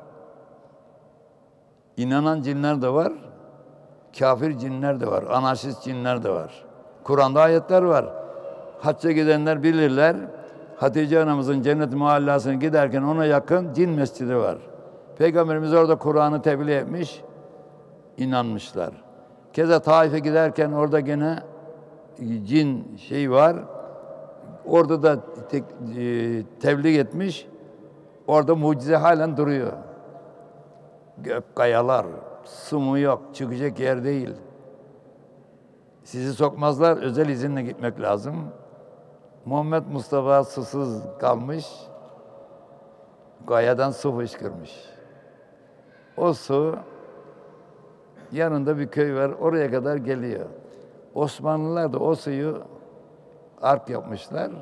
İnanan cinler de var. Kafir cinler de var. Anarşist cinler de var. Kur'an'da ayetler var. Hacca gidenler bilirler. Hatice anamızın cennet mahallasına giderken ona yakın cin mescidi var. Peygamberimiz orada Kur'an'ı tebliğ etmiş, inanmışlar. Keza Taif'e giderken orada gene cin şey var. Orada da tebliğ etmiş. Orada mucize halen duruyor. Gök kayalar, su mu yok, çıkacak yer değil. Sizi sokmazlar, özel izinle gitmek lazım. Muhammed Mustafa susuz kalmış, kayadan su fışkırmış. O su, yanında bir köy var, oraya kadar geliyor. Osmanlılar da o suyu ark yapmışlar,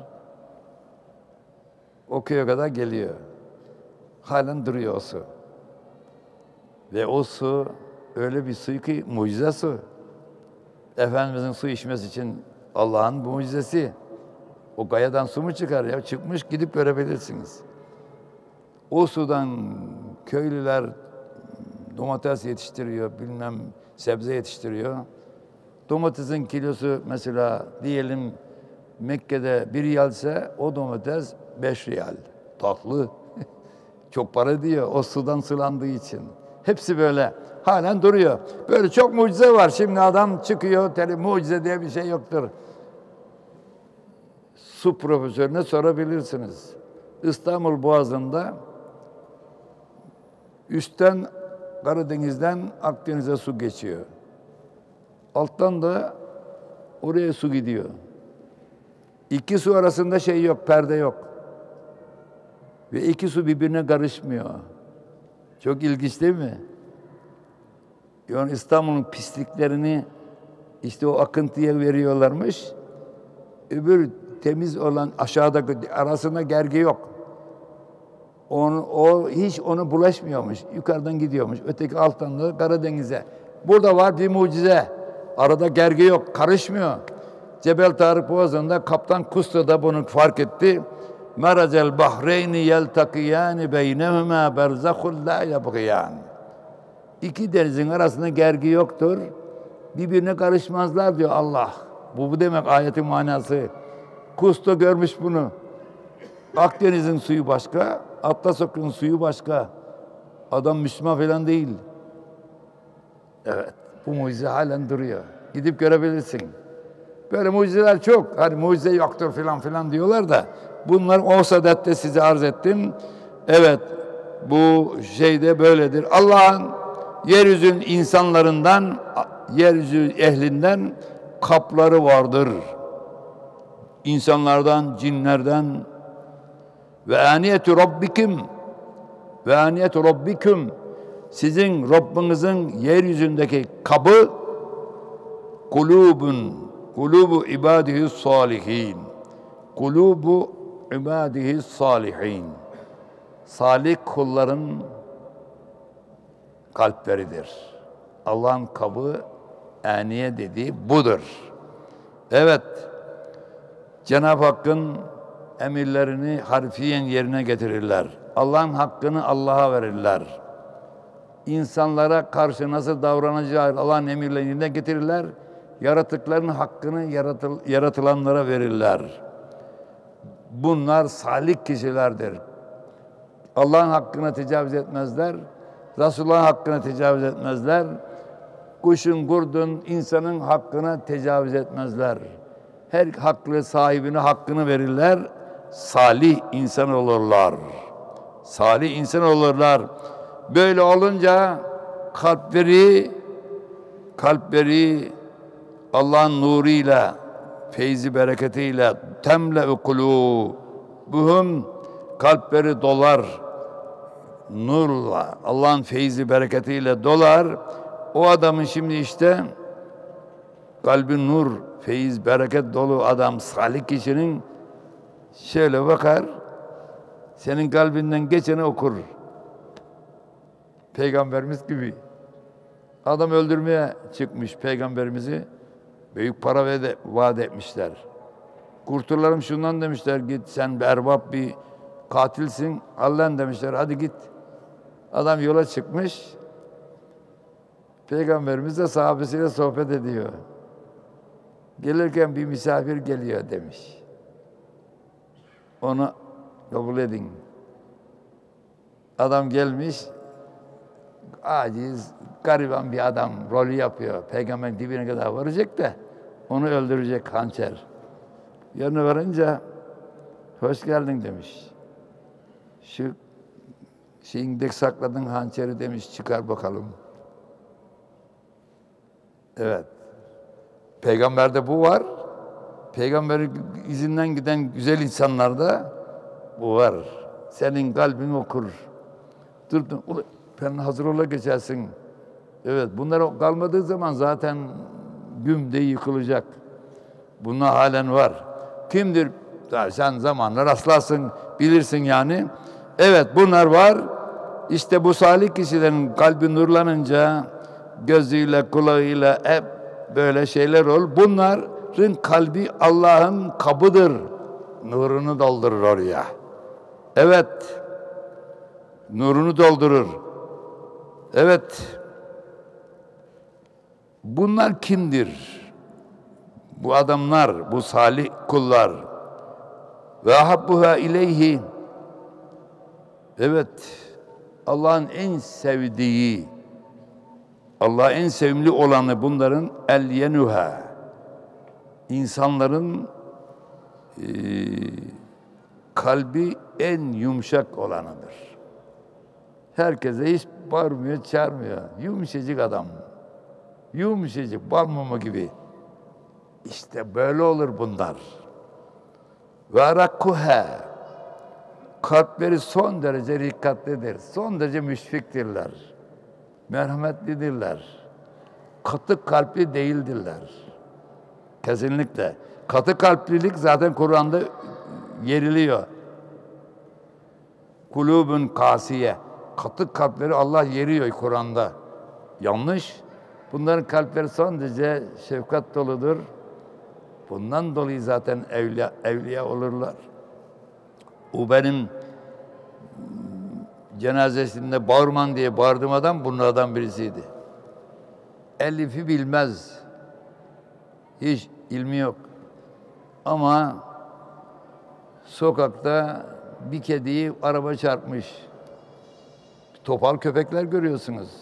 o köye kadar geliyor. Halen duruyor o su. Ve o su öyle bir su ki mucize su. Efendimizin su içmesi için Allah'ın mucizesi. O kayadan su mu çıkar ya? Çıkmış, gidip görebilirsiniz. O sudan köylüler domates yetiştiriyor, bilmem sebze yetiştiriyor. Domatesin kilosu mesela diyelim Mekke'de 1 riyalse o domates 5 riyal. Tatlı. Çok para diyor o sudan sulandığı için. Hepsi böyle halen duruyor. Böyle çok mucize var. Şimdi adam çıkıyor, mucize diye bir şey yoktur. Su profesörüne sorabilirsiniz. İstanbul Boğazı'nda üstten Karadeniz'den Akdeniz'e su geçiyor. Alttan da oraya su gidiyor. İki su arasında şey yok, perde yok. Ve iki su birbirine karışmıyor. Çok ilginç değil mi? Yani İstanbul'un pisliklerini işte o akıntıya veriyorlarmış. Öbür temiz olan aşağıda arasında gergi yok. O hiç onu bulaşmıyormuş. Yukarıdan gidiyormuş. Öteki alttan da Karadeniz'e. Burada var bir mucize. Arada gergi yok. Karışmıyor. Cebel Tarık Boğazı'nda Kaptan Kusto da bunu fark etti. Meracel bahreyni yeltakiyani beynehuma berzahul la yabgiyan. İki denizin arasında gergi yoktur. Birbirine karışmazlar diyor Allah. Bu demek ayetin manası. Kusto görmüş bunu. Akdeniz'in suyu başka, Atlas Okyanusu'nun suyu başka. Adam Müslüman falan değil. Evet, bu mucize halen duruyor. Gidip görebilirsin. Böyle mucizeler çok. Hani mucize yoktur falan filan diyorlar da bunlar o sadette size arz ettim. Evet, bu şeyde böyledir. Allah'ın yeryüzünün insanlarından, yeryüzü ehlinden kapları vardır. İnsanlardan, cinlerden ve aniyetu rabbikum sizin Rabbinizin yeryüzündeki kabı kulubu ibadihi salihin. Kulubu ibadihi salihin. Salih kulların kalpleridir. Allah'ın kabı, aniye dediği budur. Evet, Cenab-ı Hakk'ın emirlerini harfiyen yerine getirirler. Allah'ın hakkını Allah'a verirler. İnsanlara karşı nasıl davranacağı Allah'ın emirlerini yerine getirirler. Yaratıkların hakkını yaratılanlara verirler. Bunlar salih kişilerdir. Allah'ın hakkına tecavüz etmezler. Resulullah'ın hakkına tecavüz etmezler. Kuşun, kurdun, insanın hakkına tecavüz etmezler. Her haklı sahibine hakkını verirler. Salih insan olurlar. Salih insan olurlar. Böyle olunca kalpleri Allah'ın nuruyla, feyzi bereketiyle temle kulubuhum, kalpleri dolar. Nurla, Allah'ın feyzi bereketiyle dolar. O adamın şimdi işte kalbi nur, feyiz, bereket dolu adam, salih kişinin şöyle bakar, senin kalbinden geçeni okur. Peygamberimiz gibi. Adam öldürmeye çıkmış peygamberimizi. Büyük para vaat etmişler. Kurtulalım şundan demişler, git sen erbap bir katilsin, Allah'ın demişler, hadi git. Adam yola çıkmış. Peygamberimiz de sahabesiyle sohbet ediyor. Gelirken bir misafir geliyor demiş. Onu kabul edin. Adam gelmiş, aciz, gariban bir adam rolü yapıyor. Peygamberin dibine kadar varacak da onu öldürecek hançer. Yanına varınca hoş geldin demiş. Şu şeyindeki sakladığın hançeri demiş, çıkar bakalım. Evet. Peygamberde bu var. Peygamberin izinden giden güzel insanlarda bu var. Senin kalbin okur. Dur, ben hazır ola geçersin. Evet, bunlar kalmadığı zaman zaten güm de yıkılacak. Bunlar halen var. Kimdir? Sen zamanla rastlarsın, bilirsin yani. Evet, bunlar var. İşte bu salih kişilerin kalbi nurlanınca gözüyle, kulağıyla hep böyle şeyler olur. Bunların kalbi Allah'ın kabıdır. Nurunu doldurur oraya. Evet. Nurunu doldurur. Evet. Bunlar kimdir? Bu adamlar, bu salih kullar. Ve habbuha ileyhi. Evet. Allah'ın en sevdiği, Allah'a en sevimli olanı bunların el-yenuha. İnsanların kalbi en yumuşak olanıdır. Herkese hiç bağırmıyor, çağırmıyor. Yumuşacık adam. Yumuşacık, bal mumu gibi. İşte böyle olur bunlar. Ve arakkuha. Kalpleri son derece rikkatlidir. Son derece müşfiktirler. Merhametlidirler. Katı kalpli değildirler. Kesinlikle. Katı kalplilik zaten Kur'an'da yeriliyor. Kulubun kasiye. Katı kalpleri Allah yeriyor Kur'an'da. Yanlış. Bunların kalpleri son derece şefkat doludur. Bundan dolayı zaten evliya olurlar. Uber'in cenazesinde bağırman diye bağırdığım adam bunlardan birisiydi. Elif'i bilmez. Hiç ilmi yok. Ama sokakta bir kediyi araba çarpmış. Topal köpekler görüyorsunuz.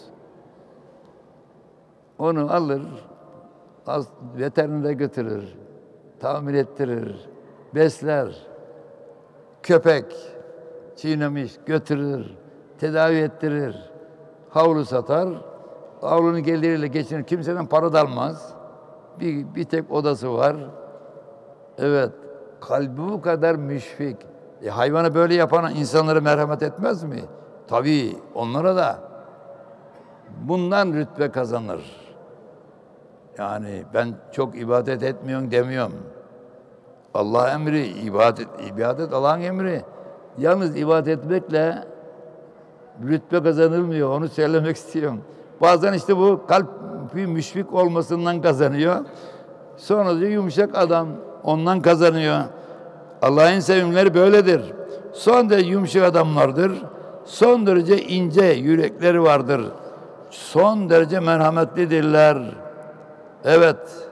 Onu alır, veterinere götürür, tamir ettirir, besler. Köpek çiğnemiş, götürür, tedavi ettirir, havlu satar, havlunun geliriyle geçinir, kimseden para da almaz. Bir tek odası var. Evet, kalbi bu kadar müşfik. Hayvanı böyle yapan insanlara merhamet etmez mi? Tabii, onlara da bundan rütbe kazanır. Yani ben çok ibadet etmiyorum demiyorum. Allah emri, ibadet Allah'ın emri. Yalnız ibadet etmekle rütbe kazanılmıyor. Onu söylemek istiyorum. Bazen işte bu kalbi müşfik olmasından kazanıyor. Sonra diyor yumuşak adam ondan kazanıyor. Allah'ın sevimleri böyledir. Son derece yumuşak adamlardır. Son derece ince yürekleri vardır. Son derece merhametlidirler. Evet.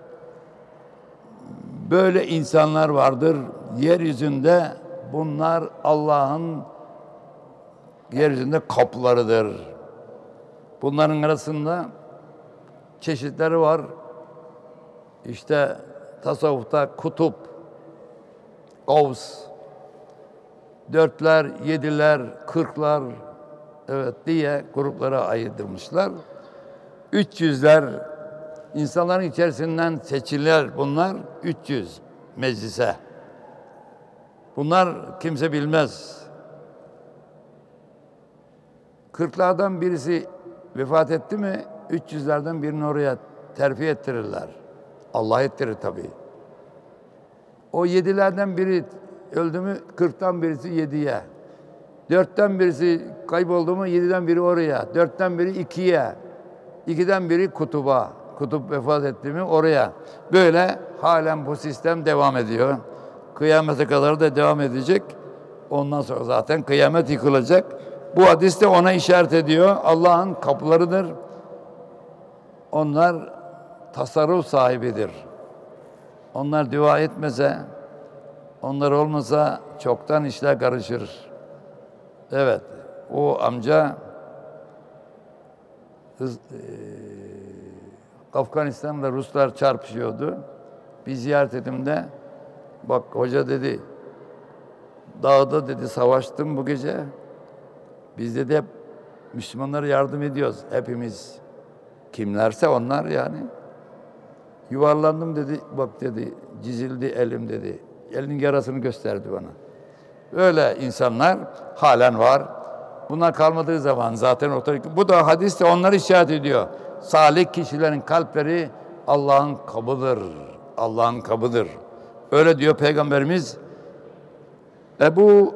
Böyle insanlar vardır. Yeryüzünde bunlar Allah'ın yeryüzünde kapılarıdır. Bunların arasında çeşitleri var. İşte tasavvufta kutup, gavs, dörtler, yediler, kırklar, evet diye gruplara ayrılmışlar. 300'ler insanların içerisinden seçilir bunlar 300 meclise. Bunlar kimse bilmez. 40'lardan birisi vefat etti mi 300'lerden birini oraya terfi ettirirler. Allah ettirir tabii. O 7'lerden biri öldü mü 40'tan birisi 7'ye. 4'ten birisi kayboldu mu 7'den biri oraya. 4'ten biri 2'ye. 2'den biri kutuba. Kutup vefat etti mi oraya. Böyle halen bu sistem devam ediyor. Kıyamete kadar da devam edecek. Ondan sonra zaten kıyamet yıkılacak. Bu hadis de ona işaret ediyor. Allah'ın kapılarıdır. Onlar tasarruf sahibidir. Onlar dua etmese, onlar olmasa çoktan işler karışır. Evet, o amca Afganistan'da Ruslar çarpışıyordu. Bir ziyaret edimde, bak hoca dedi, dağda dedi savaştım bu gece. Biz dedi hep Müslümanlara yardım ediyoruz hepimiz. Kimlerse onlar yani. Yuvarlandım dedi, bak dedi, çizildi elim dedi. Elinin yarasını gösterdi bana. Öyle insanlar halen var. Bunlar kalmadığı zaman zaten otorik. Bu da hadiste onları işaret ediyor. Salih kişilerin kalpleri Allah'ın kabıdır. Allah'ın kabıdır. Öyle diyor Peygamberimiz. Ebu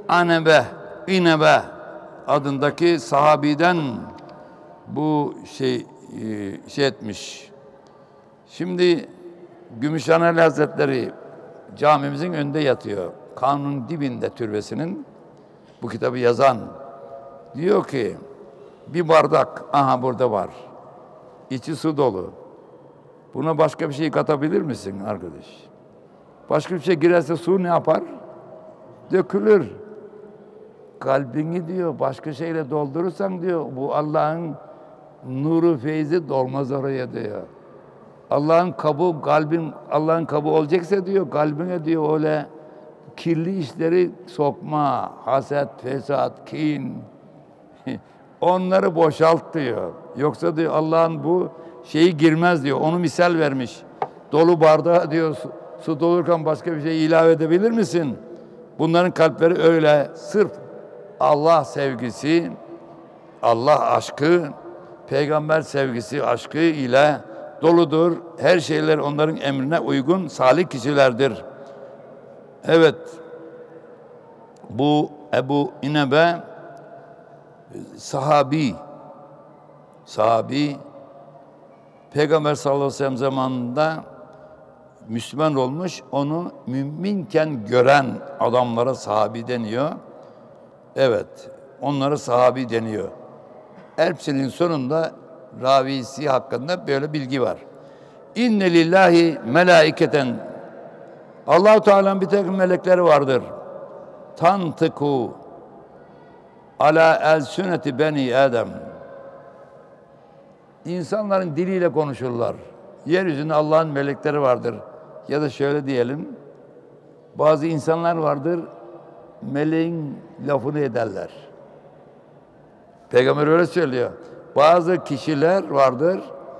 İnebe adındaki sahabiden bu şey etmiş. Şimdi Gümüşhaneli Hazretleri camimizin önünde yatıyor. Kanun dibinde türbesinin bu kitabı yazan diyor ki bir bardak aha burada var. İçi su dolu. Buna başka bir şey katabilir misin arkadaş? Başka bir şey girerse su ne yapar? Dökülür. Kalbini diyor başka şeyle doldurursan diyor bu Allah'ın nuru feyzi dolmaz oraya diyor. Allah'ın kabı olacaksa diyor kalbine diyor öyle kirli işleri sokma, haset, fesat, kin onları boşalt diyor. Yoksa diyor Allah'ın bu şeyi girmez diyor. Onu misal vermiş. Dolu bardağa diyor su dolurken başka bir şey ilave edebilir misin? Bunların kalpleri öyle sırf Allah sevgisi, Allah aşkı, peygamber sevgisi, aşkı ile doludur. Her şeyler onların emrine uygun salih kişilerdir. Evet, bu Ebu İnebe sahabi Peygamber sallallahu aleyhi ve sellem zamanında Müslüman olmuş, onu müminken gören adamlara sahabi deniyor. Evet, onlara sahabi deniyor. Hepsinin sonunda ravisi hakkında böyle bilgi var. İnne lillahi melaiketen Allah-u Teala'nın bir takım melekleri vardır. Tantıku ala el-süneti beni Adem. İnsanların diliyle konuşurlar. Yeryüzünde Allah'ın melekleri vardır. Ya da şöyle diyelim, bazı insanlar vardır, meleğin lafını ederler. Peygamber öyle söylüyor. Bazı kişiler vardır,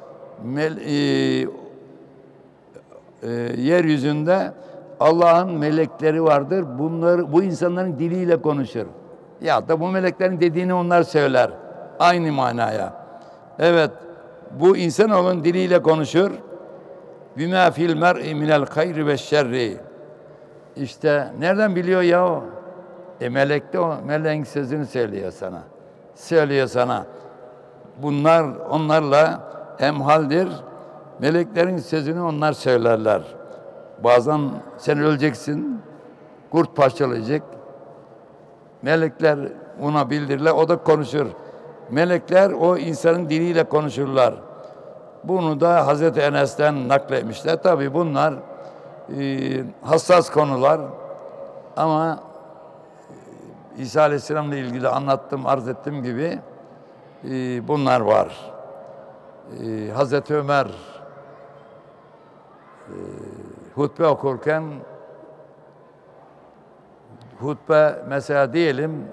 yeryüzünde Allah'ın melekleri vardır. Bu insanların diliyle konuşur. Ya da bu meleklerin dediğini onlar söyler. Aynı manaya. Evet, bu insanoğlunun diliyle konuşur. bima fil mer'i minel hayri ve şerri. İşte nereden biliyor ya o? Melek de o. Meleğin sözünü söylüyor sana. Söylüyor sana. Bunlar onlarla hemhaldir. Meleklerin sözünü onlar söylerler. Bazen sen öleceksin, kurt parçalayacak. Melekler ona bildirirler, o da konuşur. Melekler o insanın diliyle konuşurlar. Bunu da Hazreti Enes'ten nakletmişler. Tabii bunlar hassas konular ama İsa Aleyhisselam'la ilgili anlattım, arz ettiğim gibi bunlar var. Hazreti Ömer hutbe okurken hutbe mesela diyelim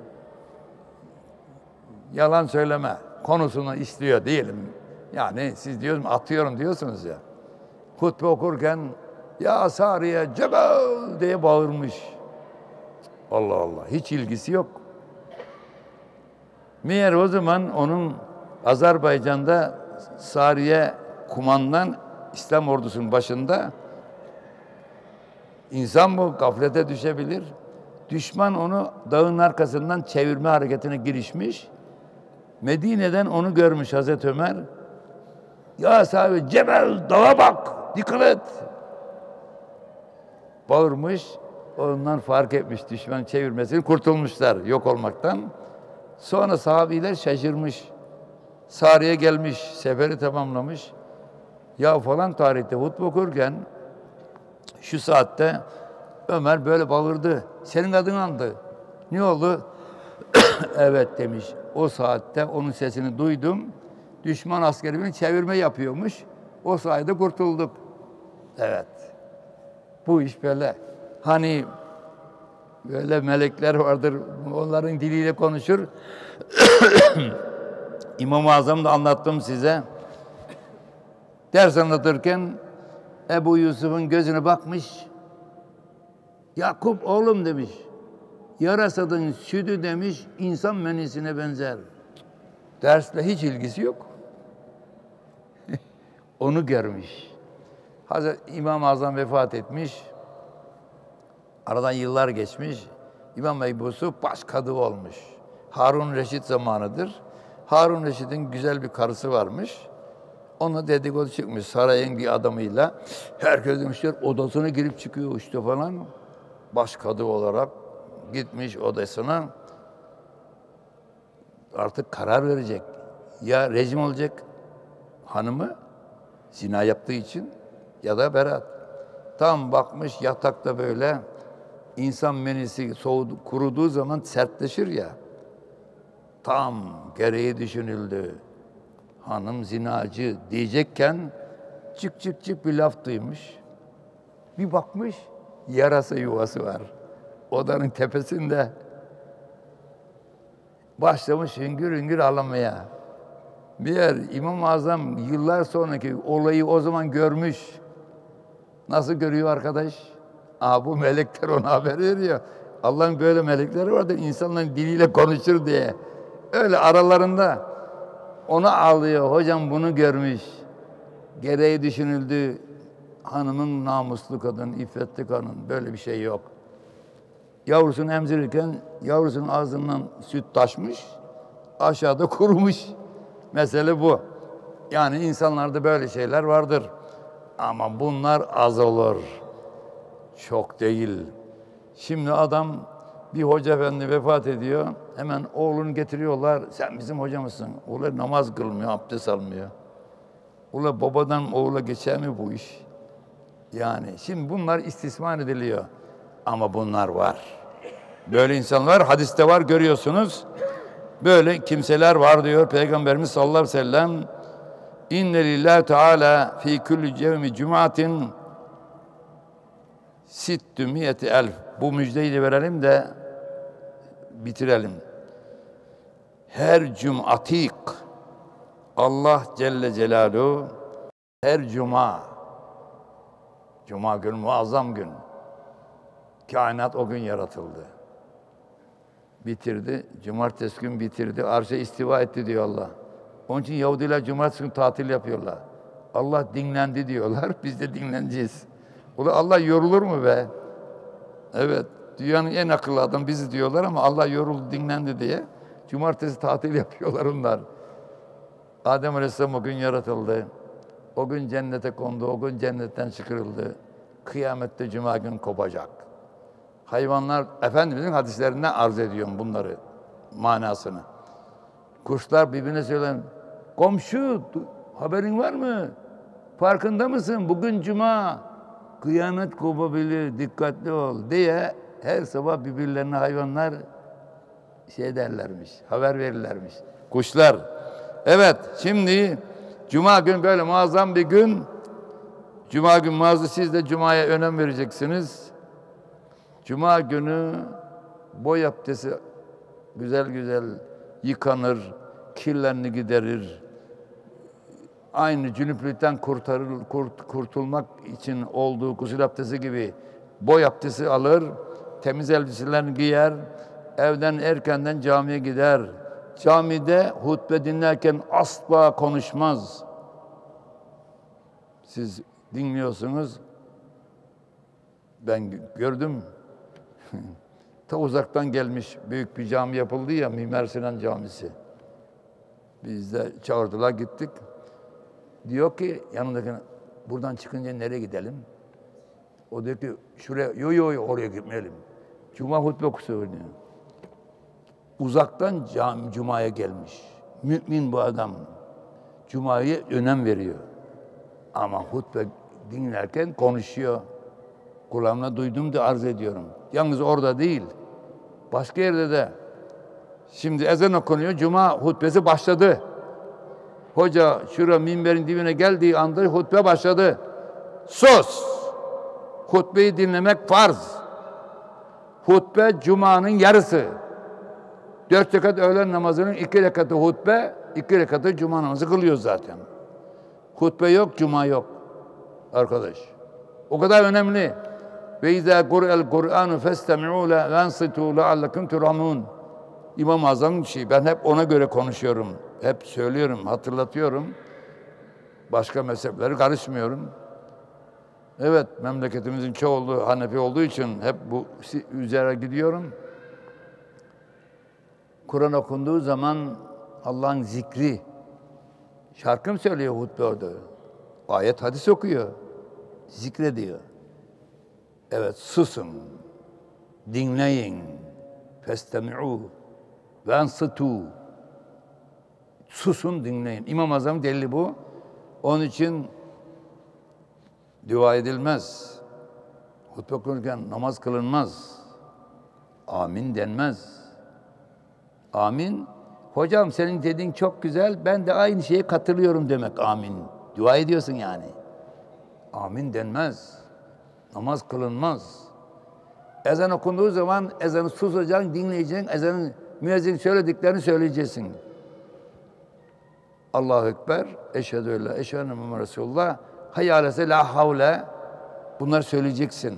yalan söyleme konusunu istiyor diyelim. Yani siz diyorsunuz atıyorum diyorsunuz ya. Hutbe okurken ya Sariye Cebel diye bağırmış. Allah Allah hiç ilgisi yok. Meğer o zaman onun Azerbaycan'da Sariye kumandan İslam ordusunun başında insan bu gaflete düşebilir. Düşman onu dağın arkasından çevirme hareketine girişmiş. Medine'den onu görmüş Hazreti Ömer. Ya sahibi Cebel dağa bak dikkat et. Bağırmış. Ondan fark etmiş düşman çevirmesini kurtulmuşlar yok olmaktan. Sonra sahabiler şaşırmış. Sariye gelmiş, seferi tamamlamış. Ya falan tarihte hutbe okurken şu saatte Ömer böyle bağırdı. Senin adını andı. Ne oldu? Evet demiş. O saatte onun sesini duydum. Düşman askeri beni çevirme yapıyormuş. O sayede kurtulduk. Evet. Bu iş böyle. Hani böyle melekler vardır. Onların diliyle konuşur. İmam-ı Azam da anlattım size. Ders anlatırken Ebu Yusuf'un gözüne bakmış. Yakup oğlum demiş. Yarasadın sütü demiş, insan menisine benzer. Dersle hiç ilgisi yok. Onu görmüş. Hazreti İmam-ı Azam vefat etmiş. Aradan yıllar geçmiş. İmam Ebu Yusuf başkadı olmuş. Harun Reşit zamanıdır. Harun Reşit'in güzel bir karısı varmış. Ona dedikodu çıkmış sarayın bir adamıyla. Herkes demişler odasına girip çıkıyor işte falan. Başkadı olarak gitmiş odasına. Artık karar verecek. Ya rejim olacak hanımı zina yaptığı için ya da beraat. Tam bakmış yatakta böyle insan menisi soğudu, kuruduğu zaman sertleşir ya. Tam gereği düşünüldü. Hanım zinacı diyecekken çık çık çık bir laf duymuş. Bir bakmış yarasa yuvası var. Odanın tepesinde. Başlamış hüngür hüngür ağlamaya. Meğer İmam-ı Azam yıllar sonraki olayı o zaman görmüş. Nasıl görüyor arkadaş? Bu melekler ona haber veriyor. Allah'ın böyle melekleri vardır, insanların diliyle konuşur diye. Öyle aralarında ona ağlıyor. Hocam bunu görmüş. Gereği düşünüldü. Hanımın namuslu kadın, iffetli kadın. Böyle bir şey yok. Yavrusunu emzirirken yavrusunun ağzından süt taşmış. Aşağıda kurumuş. Mesele bu. Yani insanlarda böyle şeyler vardır. Ama bunlar az olur. Çok değil. Şimdi adam bir hoca efendi vefat ediyor. Hemen oğlunu getiriyorlar. Sen bizim hocamızsın. Oğlu namaz kılmıyor, abdest almıyor. Ula babadan oğula geçer mi bu iş? Yani şimdi bunlar istismar ediliyor. Ama bunlar var. Böyle insanlar hadiste var görüyorsunuz. Böyle kimseler var diyor Peygamberimiz sallallahu aleyhi ve sellem. İnne lillahi teala fi kulli cevmi cumatin sittü miyeti elf. Bu müjdeyi de verelim de bitirelim. Her cumatik Allah Celle Celaluhu her cuma günü muazzam gün. Kainat o gün yaratıldı. Bitirdi. Cumartesi gün bitirdi. Arşa istiva etti diyor Allah. Onun için Yahudiler cumartesi günü tatil yapıyorlar. Allah dinlendi diyorlar. Biz de dinleneceğiz. Ulan Allah yorulur mu be? Evet. Dünyanın en akıllı adam bizi diyorlar ama Allah yoruldu, dinlendi diye. Cumartesi tatil yapıyorlar onlar. Adem Aleyhisselam o gün yaratıldı. O gün cennete kondu. O gün cennetten çıkarıldı. Kıyamette cuma günü kopacak. Hayvanlar, Efendimizin hadislerinden arz ediyorum bunları, manasını. Kuşlar birbirine söyler, komşu haberin var mı? Farkında mısın? Bugün cuma, kıyamet kopabilir, dikkatli ol diye her sabah birbirlerine hayvanlar şey derlermiş, haber verirlermiş. Kuşlar. Evet, şimdi cuma gün böyle muazzam bir gün. Cuma gün muazzam, siz de cumaya önem vereceksiniz. Cuma günü boy abdesti güzel güzel yıkanır, kirlerini giderir. Aynı cünüplükten kurtulmak için olduğu gusül abdesti gibi boy abdesti alır, temiz elbiselerini giyer, evden erkenden camiye gider. Camide hutbe dinlerken asla konuşmaz. Siz dinliyorsunuz, ben gördüm. Ta uzaktan gelmiş büyük bir cami yapıldı ya, Mimar Sinan Camisi. Biz de çağırdılar, gittik. Diyor ki yanındakine, buradan çıkınca nereye gidelim? O diyor ki şuraya, yo oraya gitmeyelim. Cuma hutbe okuyor. Uzaktan cumaya gelmiş. Mümin bu adam. Cuma'ya önem veriyor. Ama hutbe dinlerken konuşuyor. Kulağımla duydum da arz ediyorum. Yalnız orada değil, başka yerde de. Şimdi ezan okunuyor, cuma hutbesi başladı. Hoca şura minberin dibine geldiği anda hutbe başladı. Sus! Hutbeyi dinlemek farz. Hutbe cumanın yarısı. 4 rekat öğlen namazının 2 rekatı hutbe, 2 rekatı cuma namazı kılıyor zaten. Hutbe yok, cuma yok. Arkadaş. O kadar önemli. Ve izâ kur'el Kur'anu festemi'û le ve ansitû leallekum turhamun. İmam-ı Azam'ın şeyi. Ben hep ona göre konuşuyorum. Hep söylüyorum, hatırlatıyorum. Başka mezhepleri karışmıyorum. Evet, memleketimizin çoğunluğu Hanefi olduğu için hep bu üzere gidiyorum. Kur'an okunduğu zaman Allah'ın zikri, şarkı mı söylüyor hutbe orada? Ayet, hadis okuyor. Zikrediyor. Evet, susun, dinleyin, festemi'û ve ansitû. Susun, dinleyin. İmam-ı Azam delili bu. Onun için dua edilmez. Hutbe okunurken namaz kılınmaz. Amin denmez. Amin, hocam senin dediğin çok güzel, ben de aynı şeye katılıyorum demek amin. Dua ediyorsun yani. Amin denmez. Namaz kılınmaz. Ezan okunduğu zaman ezanı susacaksın, dinleyeceksin, ezanın müezzin söylediklerini söyleyeceksin. Allahu Ekber, eşhedü en la eşhedü enne Muhammed Resulullah, hayy aleyse la havle, bunları söyleyeceksin.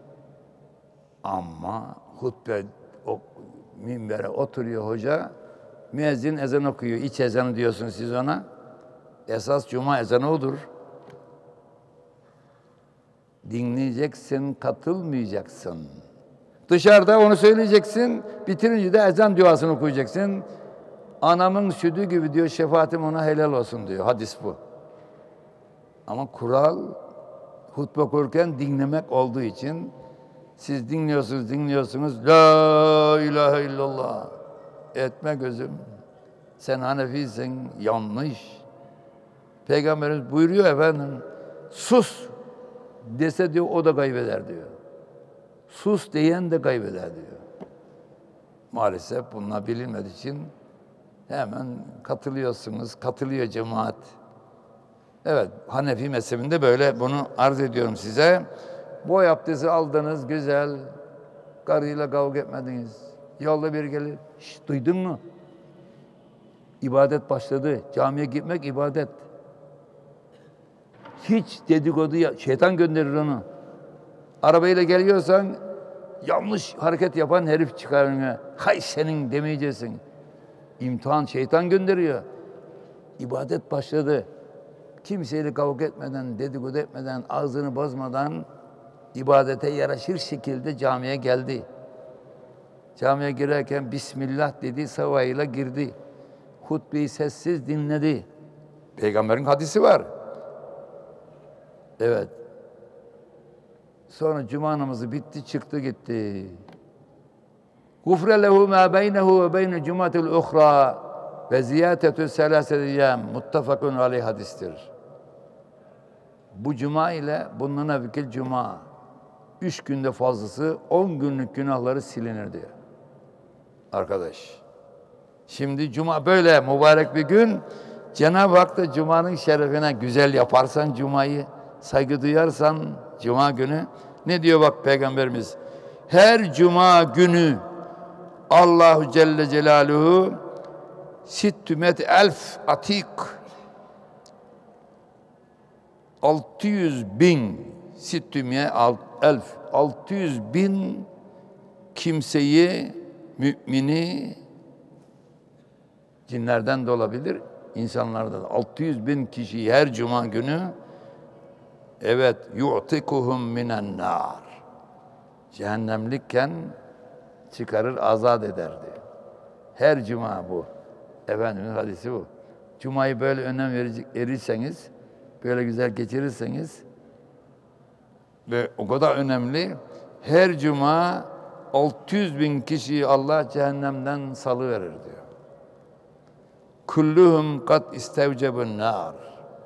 Ama hutbe minbere oturuyor hoca, müezzin ezan okuyor, iç ezanı diyorsun siz ona. Esas cuma ezanı odur. Dinleyeceksin, katılmayacaksın. Dışarıda onu söyleyeceksin, bitirince de ezan duasını okuyacaksın. Anamın sütü gibi diyor, şefaatim ona helal olsun diyor. Hadis bu. Ama kural, hutbe okurken dinlemek olduğu için siz dinliyorsunuz. La ilahe illallah. Etme gözüm. Sen Hanefisin, yanlış. Peygamberimiz buyuruyor efendim, sus dese diyor, o da kaybeder diyor. Sus diyen de kaybeder diyor. Maalesef bunlar bilinmediği için hemen katılıyorsunuz, katılıyor cemaat. Evet, Hanefi mezhebinde böyle, bunu arz ediyorum size. Boy abdesti aldınız, güzel. Karıyla kavga etmediniz. Yolda biri gelir, şşt, duydun mu? İbadet başladı. Camiye gitmek ibadet. Hiç dedikodu, şeytan gönderir onu. Arabayla geliyorsan, yanlış hareket yapan herif çıkar önüne. Hay senin demeyeceksin. İmtihan şeytan gönderiyor. İbadet başladı. kimseyle kavga etmeden, dedikodu etmeden, ağzını bozmadan ibadete yaraşır şekilde camiye geldi. Camiye girerken Bismillah dedi, savayla girdi. Hutbeyi sessiz dinledi. Peygamberin hadisi var. Evet. Sonra cuma namazı bitti, çıktı gitti. Gufre lehu ma beynehu ve beyne cumatil ukhra ve ziyatetü selasete eyyam. Muttafakun aleyh hadistir. Bu cuma ile bundan evvelki cuma 3 günde fazlası 10 günlük günahları silinir diyor. Arkadaş. Şimdi cuma böyle mübarek bir gün. Cenab-ı Hak da cumanın şerefine güzel yaparsan cumayı, saygı duyarsan cuma günü ne diyor bak Peygamberimiz? Her cuma günü Allahu Celle Celaluhu 600.000 atik 600.000 kimseyi, mümini, cinlerden de olabilir, insanlardan da 600.000 kişiyi her cuma günü evet yu'tikuhum minen nar cehennemlikken çıkarır, azat eder diyor. Her cuma bu. Efendimizin hadisi bu. Cumayı böyle önem verirseniz, böyle güzel geçirirseniz ve o kadar önemli. Her cuma 600.000 kişiyi Allah cehennemden salıverir diyor. Kulluhum kat istevcebun nar.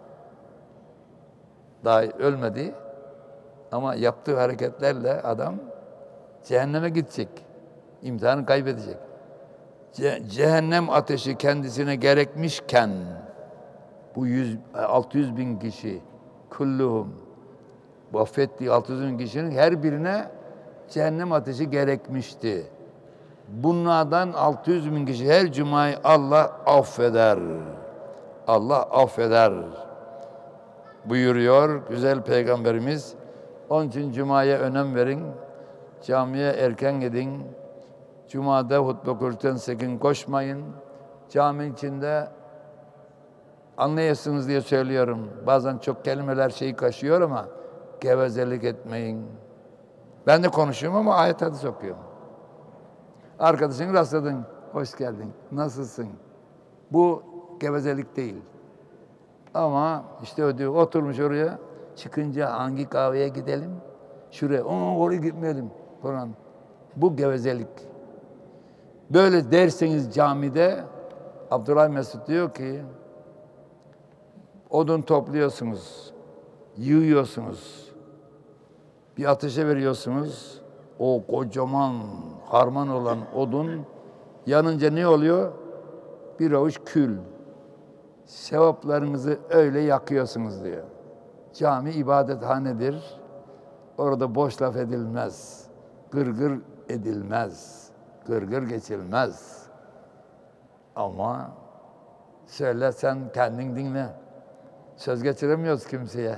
Daha ölmedi ama yaptığı hareketlerle adam cehenneme gidecek. İmtihanı kaybedecek. Cehennem ateşi kendisine gerekmişken bu 600.000 kişi kulluhum bu affettiği 600.000 kişinin her birine cehennem ateşi gerekmişti. Bunlardan 600.000 kişi her cumayı Allah affeder. Allah affeder buyuruyor güzel Peygamberimiz. Onun için cumaya önem verin. Camiye erken gidin. Cuma'da hutbe okurken sakın koşmayın. Cami içinde anlayasınız diye söylüyorum. Bazen çok kelimeler şeyi kaşıyor ama gevezelik etmeyin. Ben de konuşuyorum ama ayet hadis okuyorum. Arkadaşını rastladın. Hoş geldin. Nasılsın? Bu gevezelik değil. Ama işte o diyor, oturmuş oraya. Çıkınca hangi kahveye gidelim? Şuraya. Oraya gitmeyelim falan. Bu gevezelik. Böyle derseniz camide Abdullah Mesud diyor ki odun topluyorsunuz. Yığıyorsunuz. Bir ateşe veriyorsunuz. O kocaman harman olan odun yanınca ne oluyor? Bir avuç kül. Sevaplarınızı öyle yakıyorsunuz diyor. Cami ibadethanedir. Orada boş laf edilmez. Gırgır edilmez. Gırgır geçilmez. Ama söyle sen kendin dinle. Söz geçiremiyoruz kimseye.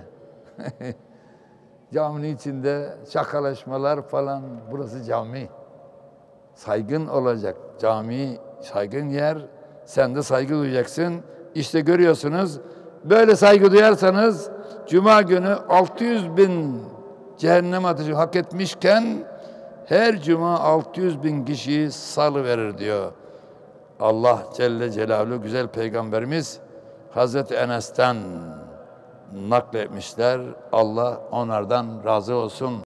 Caminin içinde şakalaşmalar falan. Burası cami. Saygın olacak. Cami saygın yer. Sen de saygı duyacaksın. İşte görüyorsunuz. Böyle saygı duyarsanız Cuma günü 600.000 cehennem ateşi hak etmişken her cuma 600.000 kişiyi salıverir diyor. Allah Celle Celaluhu güzel Peygamberimiz Hazreti Enes'ten nakletmişler. Allah onlardan razı olsun.